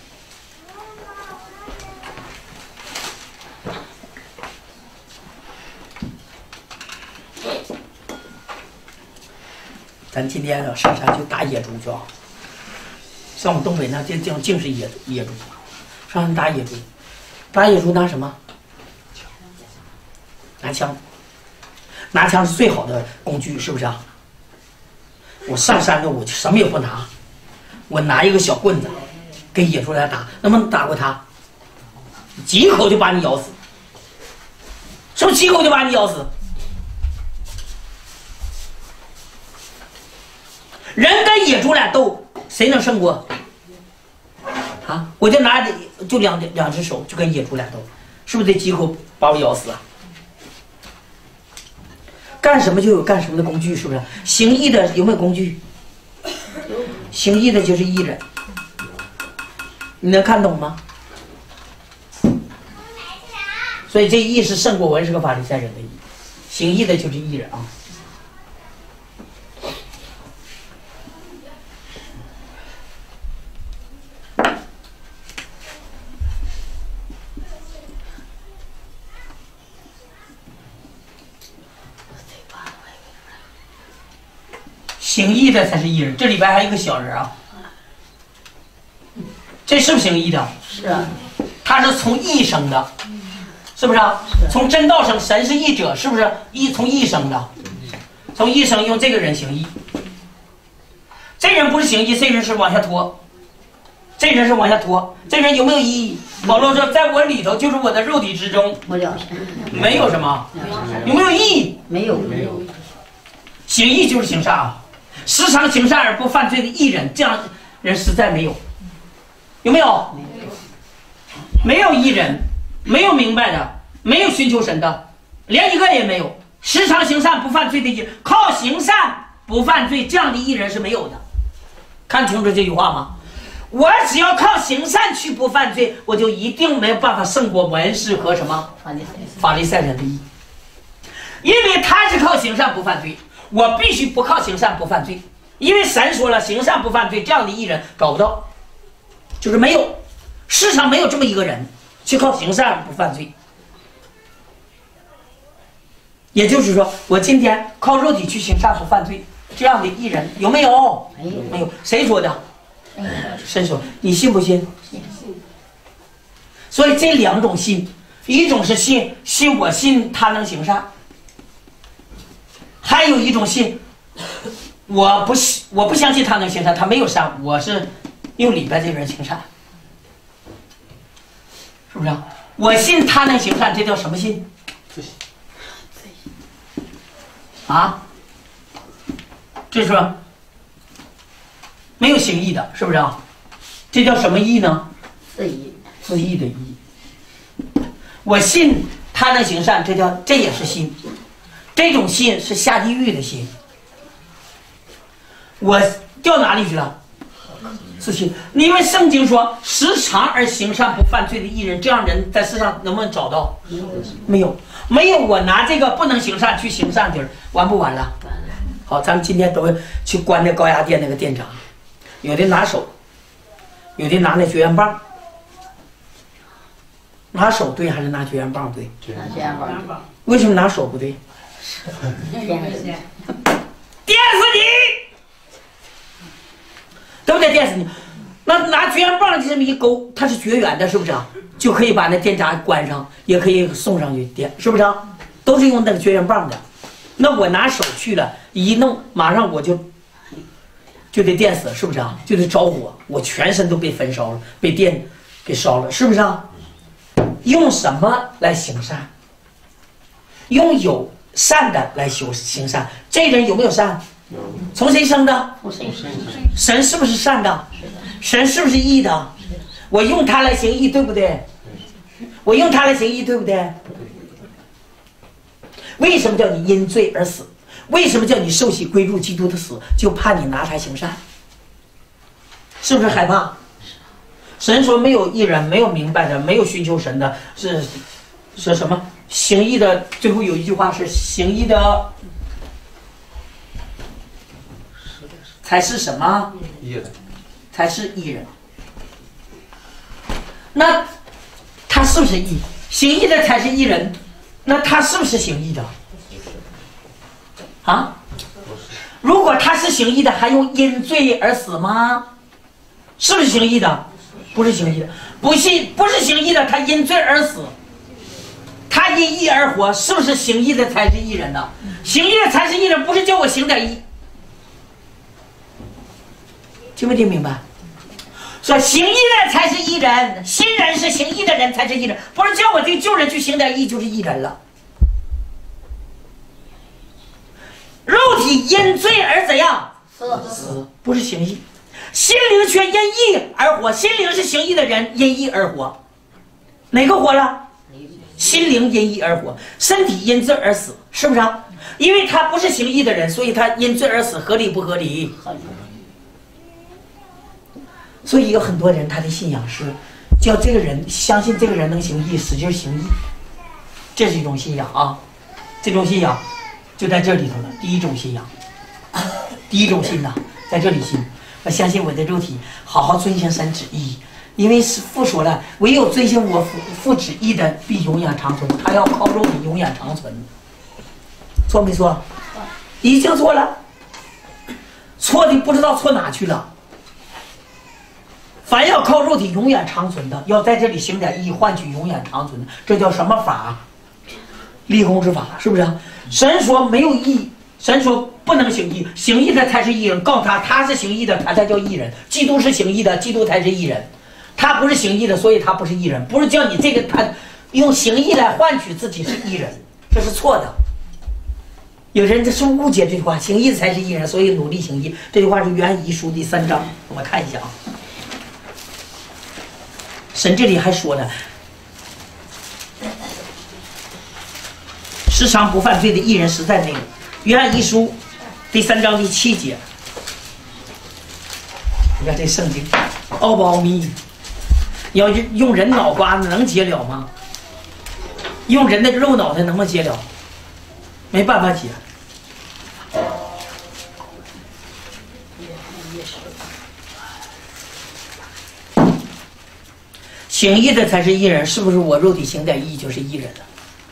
咱今天呢上山就打野猪去啊！像我们东北那这这样净是野野猪，上山打野猪，打野猪拿什么？拿枪，拿枪是最好的工具，是不是啊？我上山了，我什么也不拿，我拿一个小棍子，跟野猪来打，能不能打过它？几口就把你咬死，是不是几口就把你咬死？人跟野猪俩斗，谁能胜过？啊，我就拿就两两只手就跟野猪俩斗，是不是得几口把我咬死啊？干什么就有干什么的工具，是不是？行义的有没有工具？行义的就是义人，你能看懂吗？所以这义是胜过文士和法利赛人的义，行义的就是义人啊。行义的才是义人，这里边还有一个小人啊，这是不是行义的？ 是啊， 他是从义生的，是不是啊？从真道生，神是义者，是不是？义从义生的，从义生用这个人行义，这人不是行义，这人是往下拖，这人是往下拖，这人有没有意义？保罗说，在我里头，就是我的肉体之中， 没有， 没有什么，有没有意义？ 没有， 没有。 行义就是行善啊。时常行善而不犯罪的义人，这样人实在没有，有没有？没有义人，没有明白的，没有寻求神的，连一个也没有。时常行善不犯罪的义人，靠行善不犯罪，这样的义人是没有的。看清楚这句话吗？我只要靠行善去不犯罪，我就一定没有办法胜过文士和什么法利赛人的义，因为他是靠行善不犯罪。我必须不靠行善不犯罪，因为神说了，行善不犯罪，这样的义人找不到，就是没有，世上没有这么一个人去靠行善不犯罪。也就是说，我今天靠肉体去行善不犯罪，这样的义人有没有？ 没有， 没有。谁说的？神说。你信不信？所以这两种信，一种是信，信我信他能行善。还有一种信，我不我不相信他能行善，他没有善，我是用里边这人行善，是不是啊？我信他能行善，这叫什么信？啊？这是没有行义的，是不是啊？这叫什么义呢？ 自义， 自义的义。我信他能行善，这叫这也是信。这种信是下地狱的信，我掉哪里去了？自信。因为圣经说，时常而行善不犯罪的义人，这样人在世上能不能找到？没有，没有。我拿这个不能行善去行善的人，完不完了？好，咱们今天都去关那高压电那个店长，有的拿手，有的拿那绝缘棒，拿手对还是拿绝缘棒对？ 拿绝缘棒。 为什么拿手不对？ 电死你！ 电死你！对不对？电死你！那拿绝缘棒就这么一勾，它是绝缘的，是不是啊？就可以把那电闸关上，也可以送上去电，是不是啊？都是用那个绝缘棒的。那我拿手去了，一弄，马上我就就得电死，是不是啊？就得着火，我全身都被焚烧了，被电给烧了，是不是啊？用什么来行善？用有善的来修行善，这人有没有善？ 从谁生的？ 从谁生？ 神是不是善的？神是不是义的？我用它来行义，对不对？我用它来行义，对不对？为什么叫你因罪而死？为什么叫你受洗归入基督的死？就怕你拿它行善，是不是害怕？神说没有义人，没有明白的，没有寻求神的，是是什么？行义的最后有一句话是行义的才是什么？ 义人， 才是义人。那他是不是义？行义的才是义人，那他是不是行义的？啊？如果他是行义的，还用因罪而死吗？是不是行义的？不是行义的，不是不是行义的，他因罪而死，他因义而活，是不是行义的才是义人呢？行义的才是义人，不是叫我行点义。听没听明白？说行义的才是义人，新人是行义的人才是义人，不是叫我这个旧人去行点义就是义人了。肉体因罪而怎样？死，不是行义。心灵却因义而活，心灵是行义的人，因义而活。哪个活了？心灵因义而活，身体因罪而死，是不是啊？因为他不是行义的人，所以他因罪而死，合理不合理？所以有很多人他的信仰是叫这个人相信这个人能行义，使劲行义，这是一种信仰啊。这种信仰就在这里头了。第一种信仰，第一种信呐，在这里信，我相信我的肉体好好遵行神旨意，因为是父说了，唯有遵行我父父旨意的必永远长存，他要靠肉体永远长存。错没错？已经错了，错的不知道错哪去了。凡要靠肉体永远长存的，要在这里行点义换取永远长存的，这叫什么法？立功之法，是不是？神说没有义，神说不能行义，行义的才是义人。告诉他他是行义的，他才叫义人。基督是行义的，基督才是义人。他不是行义的，所以他不是义人。不是叫你这个他用行义来换取自己是义人，这是错的。有人这是误解这句话，行义的才是义人，所以努力行义。这句话是约翰一书第三章，我们看一下啊。神这里还说呢，时常不犯罪的义人实在没有。约翰一书第三章第七节，你看这圣经奥不奥秘？要用人脑瓜子能解了吗？用人的肉脑袋能不能解了？没办法解。行义的才是义人，是不是我肉体行点义就是义人了？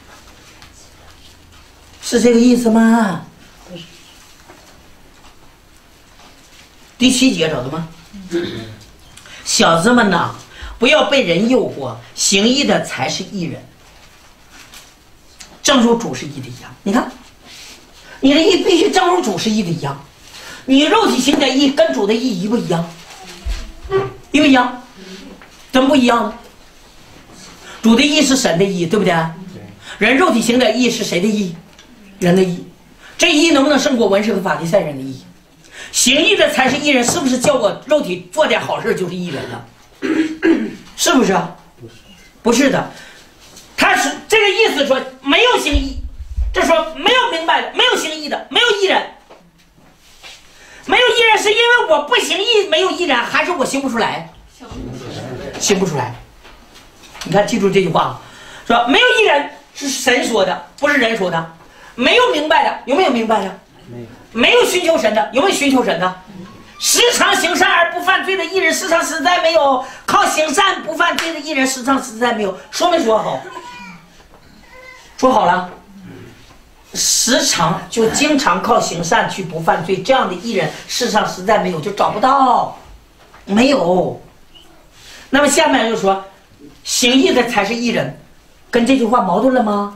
是这个意思吗？第七节找到吗？小子们呐，不要被人诱惑，行义的才是义人，正如主是义的一样。你看，你的义必须正如主是义的一样。你肉体行点义跟主的义一不一样？一不一样？真不一样了。主的义是神的义，对不对？人肉体行点义是谁的义？人的义。这义能不能胜过文士和法利赛人的义？行义的才是义人，是不是叫我肉体做点好事就是义人了？是不是？不是的，他是这个意思说没有行义，这说没有明白的，没有行义的，没有义人。没有义人是因为我不行义，没有义人，还是我行不出来？行不出来。你看，记住这句话，说没有义人是神说的，不是人说的。没有明白的，有没有明白的？没有。没有寻求神的，有没有寻求神的？时常行善而不犯罪的义人，时常实在没有；靠行善不犯罪的义人，时常实在没有。说没说好？说好了。时常就经常靠行善去不犯罪，这样的义人，世上实在没有，就找不到，没有。那么下面又说，行义的才是义人，跟这句话矛盾了吗？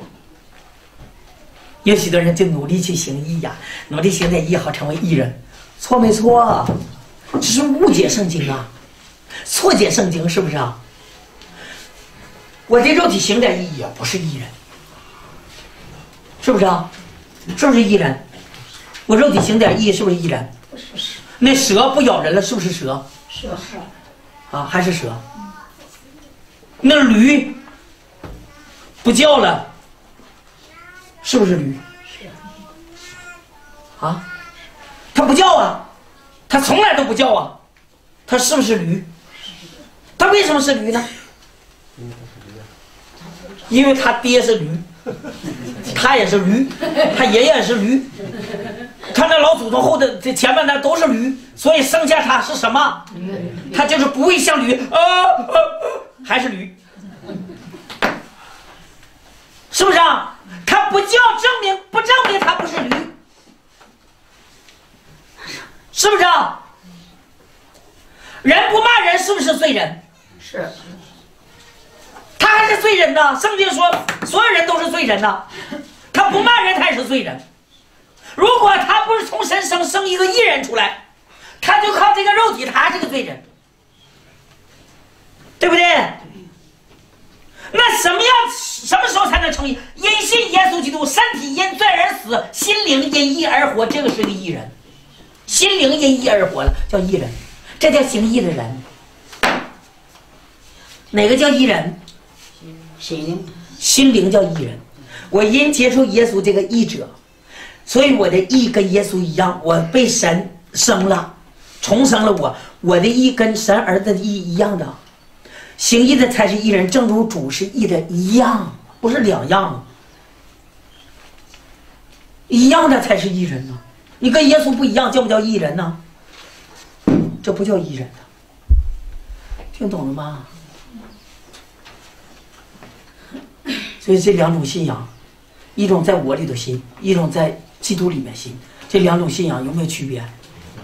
有许多人就努力去行义呀，努力行点义好成为义人，错没错？这是误解圣经啊，错解圣经是不是啊？我的肉体行点义也不是义人，是不是啊？是不是义人？ 我肉体行点义，是不是义人？ 不是是那蛇不咬人了，是不是蛇？ 是是啊，还是蛇？那驴不叫了，是不是驴？ 是啊，它不叫啊，它从来都不叫啊，它是不是驴？它为什么是驴呢？因为他爹是驴，他也是驴，他爷爷也是驴，他那老祖宗后的这前面那都是驴，所以生下他是什么？他就是不会像驴啊，啊还是驴，是不是啊？他不叫证明不证明他不是驴，是不是啊？人不骂人是不是罪人？ 是他还是罪人呢。圣经说所有人都是罪人呢，他不骂人他也是罪人。如果他不是从神生生一个义人出来，他就靠这个肉体，他还是个罪人，对不对？那什么样什么时候才能成义？因信耶稣基督，身体因罪而死，心灵因义而活，这个是个义人。心灵因义而活了，叫义人，这叫行义的人。哪个叫义人？ 心灵心灵叫义人。我因接受耶稣这个义者，所以我的义跟耶稣一样，我被神生了，重生了我，我的义跟神儿子的义一样的。行义的才是义人，正如主是义的一样，不是两样，一样的才是义人呢。你跟耶稣不一样，叫不叫义人呢？这不叫义人呢。听懂了吗？所以这两种信仰，一种在我里头信，一种在基督里面信，这两种信仰有没有区别？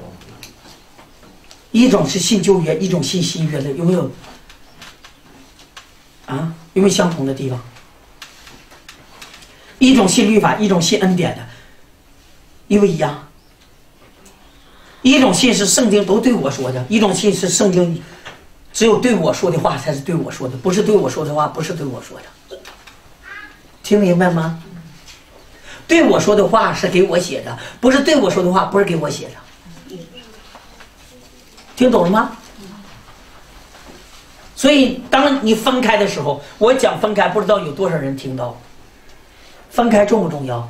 一种是信旧约，一种信新约的，有没有？啊，有没有相同的地方？一种信律法，一种信恩典的，一不一样？一种信是圣经都对我说的，一种信是圣经只有对我说的话才是对我说的，不是对我说的话不是对我说的。听明白吗？对我说的话是给我写的，不是对我说的话不是给我写的。听懂了吗？所以当你分开的时候，我讲分开，不知道有多少人听到。分开重不重要？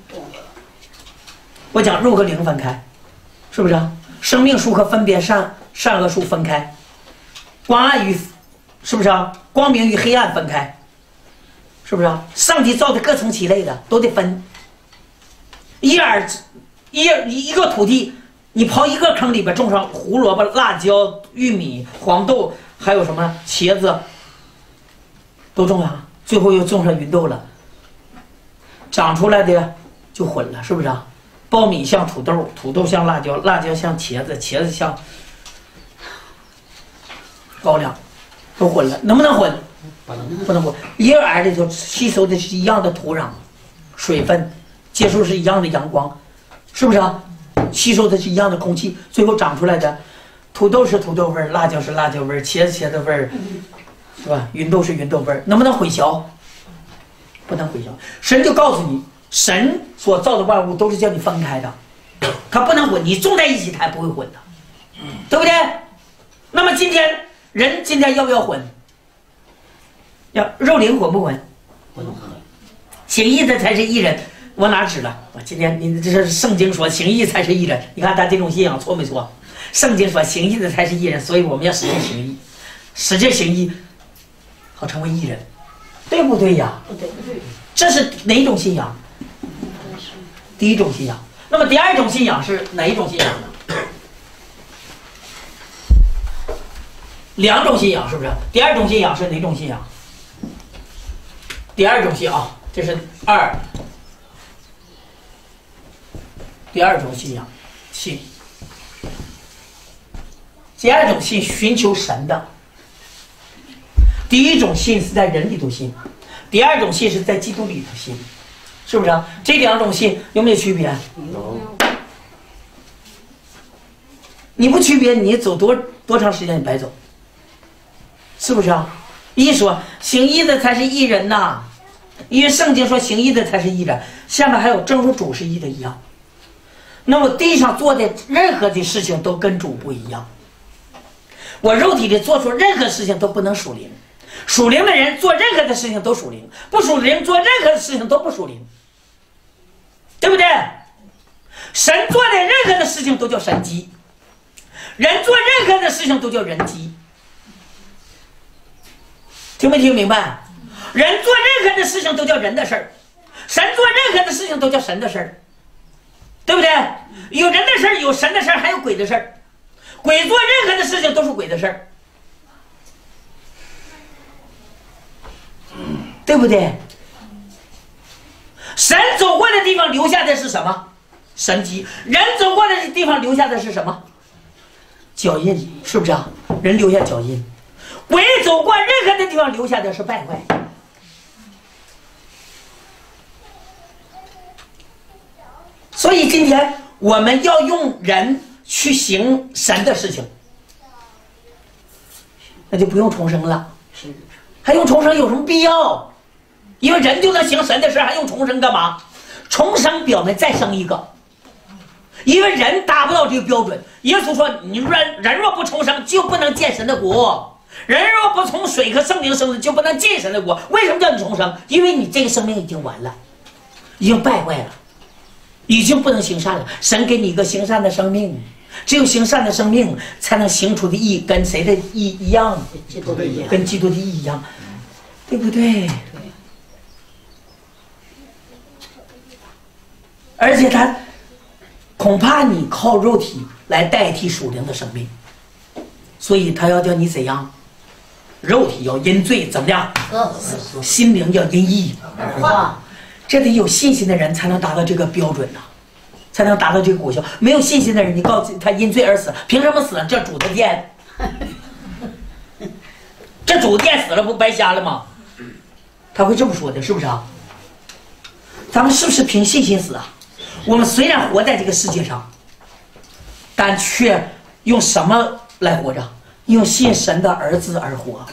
我讲肉和灵分开，是不是啊？生命树和分别善善恶树分开，光暗与是不是啊？光明与黑暗分开，是不是啊？上帝造的各层其类的都得分。一耳一一个土地，你刨一个坑里边种上胡萝卜、辣椒、玉米、黄豆，还有什么茄子，都种上，最后又种上芸豆了，长出来的就混了，是不是啊？苞米像土豆，土豆像辣椒，辣椒像茄子，茄子像高粱，都混了，能不能混？不能混。一个耳里头吸收的是一样的土壤、水分，接受是一样的阳光，是不是啊？吸收的是一样的空气，最后长出来的土豆是土豆味儿，辣椒是辣椒味儿，茄子茄子味儿，是吧？芸豆是芸豆味儿，能不能混淆？不能混淆。神就告诉你，神所造的万物都是叫你分开的，它不能混，你种在一起它也不会混的，对不对？那么今天人今天要不要混？要肉灵混不混？ 不能喝。 行义的才是义人。我哪指了？我今天你这是圣经说行义才是义人，你看他这种信仰错没错？圣经说行义的才是义人，所以我们要使劲行义，使劲行义，好成为义人，对不对呀？ 不对不对。 这是哪种信仰？第一种信仰。那么第二种信仰是哪一种信仰呢？两种信仰是不是？第二种信仰是哪种信仰？第二种信仰，啊，这是二。第二种信仰，信。第二种信寻求神的。第一种信是在人里头信，第二种信是在基督里头信，是不是啊？这两种信有没有区别？ 有。 你不区别，你走多多长时间你白走，是不是啊？一说行义的才是义人呐，因为圣经说行义的才是义人，下面还有正如主是义的一样。 那么地上做的任何的事情都跟主不一样。我肉体里做出任何事情都不能属灵，属灵的人做任何的事情都属灵，不属灵做任何的事情都不属灵，对不对？神做的任何的事情都叫神迹，人做任何的事情都叫人迹，听没听明白？人做任何的事情都叫人的事儿，神做任何的事情都叫神的事儿，对不对？有人的事儿，有神的事儿，还有鬼的事儿。鬼做任何的事情都是鬼的事儿，对不对？神走过的地方留下的是什么？神迹。人走过的地方留下的是什么？脚印，是不是啊？人留下脚印。鬼走过任何的地方留下的是败坏。所以今天我们要用人去行神的事情，那就不用重生了。还用重生有什么必要？因为人就能行神的事，还用重生干嘛？重生表明再生一个，因为人达不到这个标准。耶稣说：“你人人若不重生，就不能见神的国；人若不从水和圣灵生的，就不能进神的国。”为什么叫你重生？因为你这个生命已经完了，已经败坏了，已经不能行善了。神给你一个行善的生命。只有行善的生命，才能行出的义跟谁的义一样？跟基督的义一样，对不对？而且他恐怕你靠肉体来代替属灵的生命，所以他要叫你怎样？肉体要因罪怎么样？心灵要因义而化。这得有信心的人才能达到这个标准呐、啊。才能达到这个果效。没有信心的人，你告诉他因罪而死，凭什么死？这主的殿，这主殿死了不白瞎了吗？他会这么说的，是不是啊？咱们是不是凭信心死啊？我们虽然活在这个世界上，但却用什么来活着？用信神的儿子而活。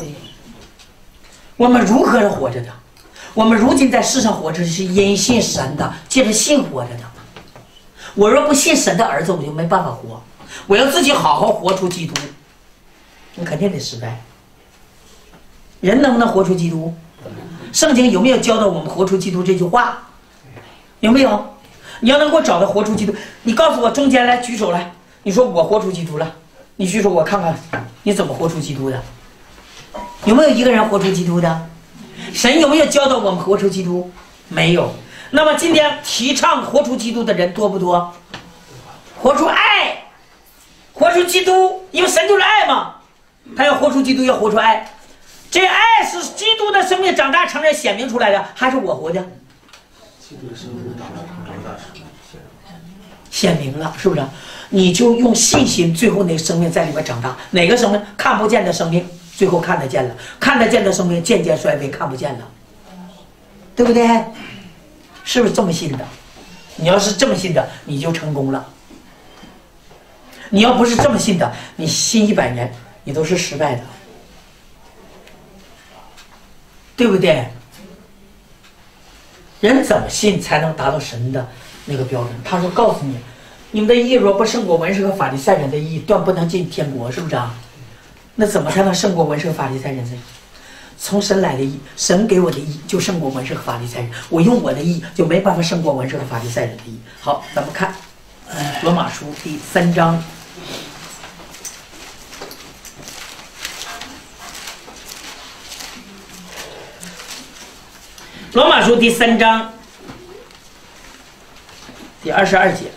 我们如何是活着的？我们如今在世上活着是因信神的，借着信活着的。我若不信神的儿子，我就没办法活。我要自己好好活出基督，你肯定得失败。人能不能活出基督？圣经有没有教导我们活出基督这句话？有没有？你要能给我找到活出基督，你告诉我中间来举手来，你说我活出基督了，你举手我看看你怎么活出基督的？有没有一个人活出基督的？神有没有教导我们活出基督？没有。那么今天提倡活出基督的人多不多？活出爱，活出基督，因为神就是爱嘛，他要活出基督，要活出爱。这爱是基督的生命长大成人显明出来的，还是我活的？ 基督的生命长大显明了，是不是？你就用信心，最后那个生命在里面长大。哪个生命？看不见的生命，最后看得见了；看得见的生命渐渐衰微，看不见了，对不对？是不是这么信的？你要是这么信的，你就成功了。你要不是这么信的，你信一百年，你都是失败的，对不对？人怎么信才能达到神的那个标准？他说：“告诉你，你们的义若不胜过文士和法利赛人的义，断不能进天国。”是不是啊？那怎么才能胜过文士和法利赛人的义？从神来的义，神给我的义就胜过文士和法利赛人，我用我的义就没办法胜过文士和法利赛人的义。好，咱们看罗马书第三章。罗马书第三章第二十二节，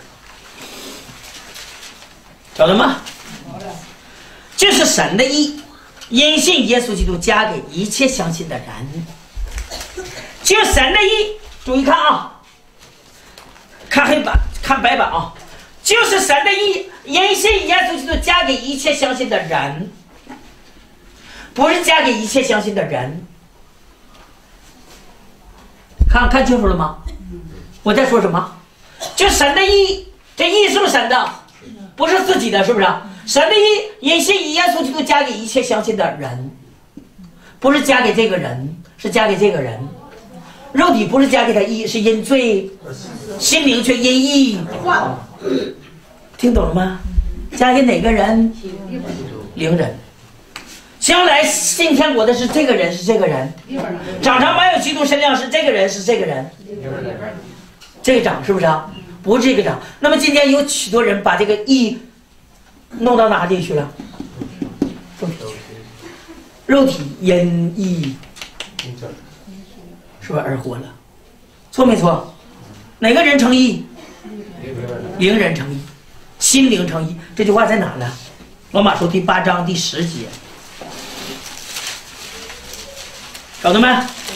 找到吗？这是神的义，因信耶稣基督加给一切相信的人。这神的义，注意看啊，看黑板，看白板啊，就是神的义，因信耶稣基督加给一切相信的人，不是加给一切相信的人。看看清楚了吗？我在说什么？这神的义，这义是不是神的？不是自己的，是不是？神的义因信以耶稣基督加给一切相信的人，不是加给这个人，是加给这个人。肉体不是加给他义，是因罪；心灵却因义听懂了吗？加给哪个人？灵人。将来进天国的是这个人，是这个人。长成满有基督身量是这个人，是这个人。这个长是不是啊？不是这个长。那么今天有许多人把这个义弄到哪里去了？肉体去，肉体因义是不是而活了？错没错？哪个人成义？灵人成义，心灵成义。这句话在哪呢？罗马书第八章第十节，找到没？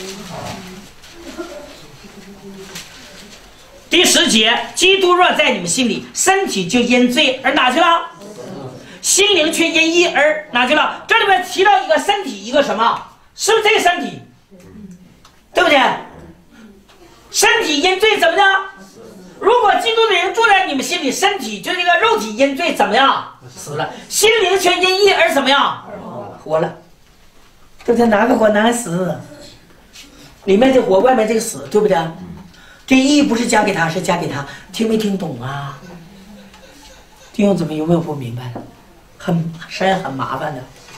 第十节，基督若在你们心里，身体就因罪而哪去了？心灵却因义而哪去了？这里面提到一个身体，一个什么？是不是这个身体？对不对？身体因罪怎么样？如果基督的人住在你们心里，身体就这个肉体因罪怎么样？死了。心灵却因义而怎么样？活了。对不对？哪个活哪个死？里面这活，外面这个死，对不对？这义不是加给他，是加给他。听没听懂啊？弟兄姊妹有没有不明白的？很深很麻烦的。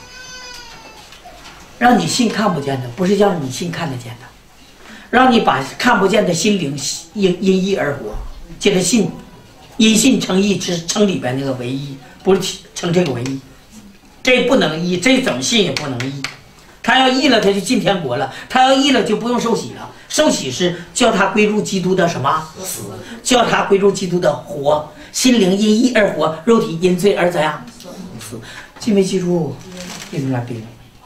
让你信看不见的，不是让你信看得见的。让你把看不见的心灵因因义而活，接着信，因信称义，是称里边那个唯一，不是称这个唯一。这不能义，这怎么信也不能义。他要义了，他就进天国了；他要义了，就不用受洗了。受洗是叫他归入基督的什么死，叫他归入基督的活。心灵因义而活，肉体因罪而怎样死？记没记住？记住那病。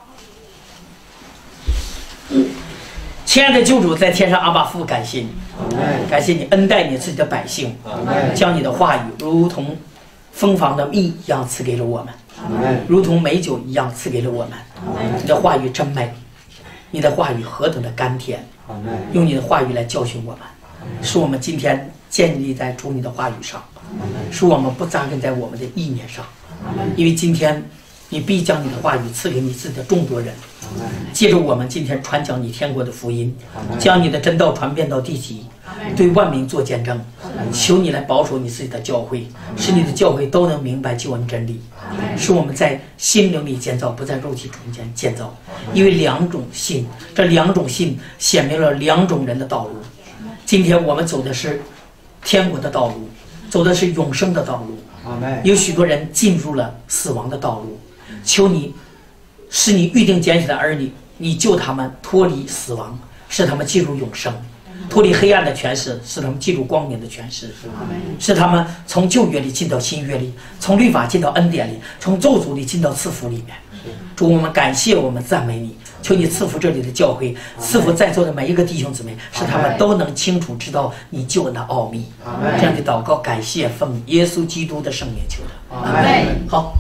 亲爱的救主，在天上阿爸父，感谢你，感谢你恩待你自己的百姓，将你的话语如同蜂房的蜜一样赐给了我们，如同美酒一样赐给了我们。你的话语真美，你的话语何等的甘甜，用你的话语来教训我们，使我们今天建立在主你的话语上，使我们不扎根在我们的意念上，因为今天你必将你的话语赐给你自己的众多人，借着我们今天传讲你天国的福音，将你的真道传遍到地极，对万民做见证。求你来保守你自己的教会，使你的教会都能明白救恩真理，使我们在心灵里建造，不在肉体中间建造。因为两种信，这两种信显明了两种人的道路。今天我们走的是天国的道路，走的是永生的道路。有许多人进入了死亡的道路，求你使你预定拣选的儿女，你救他们脱离死亡，使他们进入永生，脱离黑暗的权势，使他们进入光明的权势，使他们从旧约里进到新约里，从律法进到恩典里，从咒诅里进到赐福里面。主，我们感谢，我们赞美你，求你赐福这里的教会，赐福在座的每一个弟兄姊妹，使他们都能清楚知道你救恩的奥秘。这样的祷告感谢奉耶稣基督的圣名求的，阿们。好。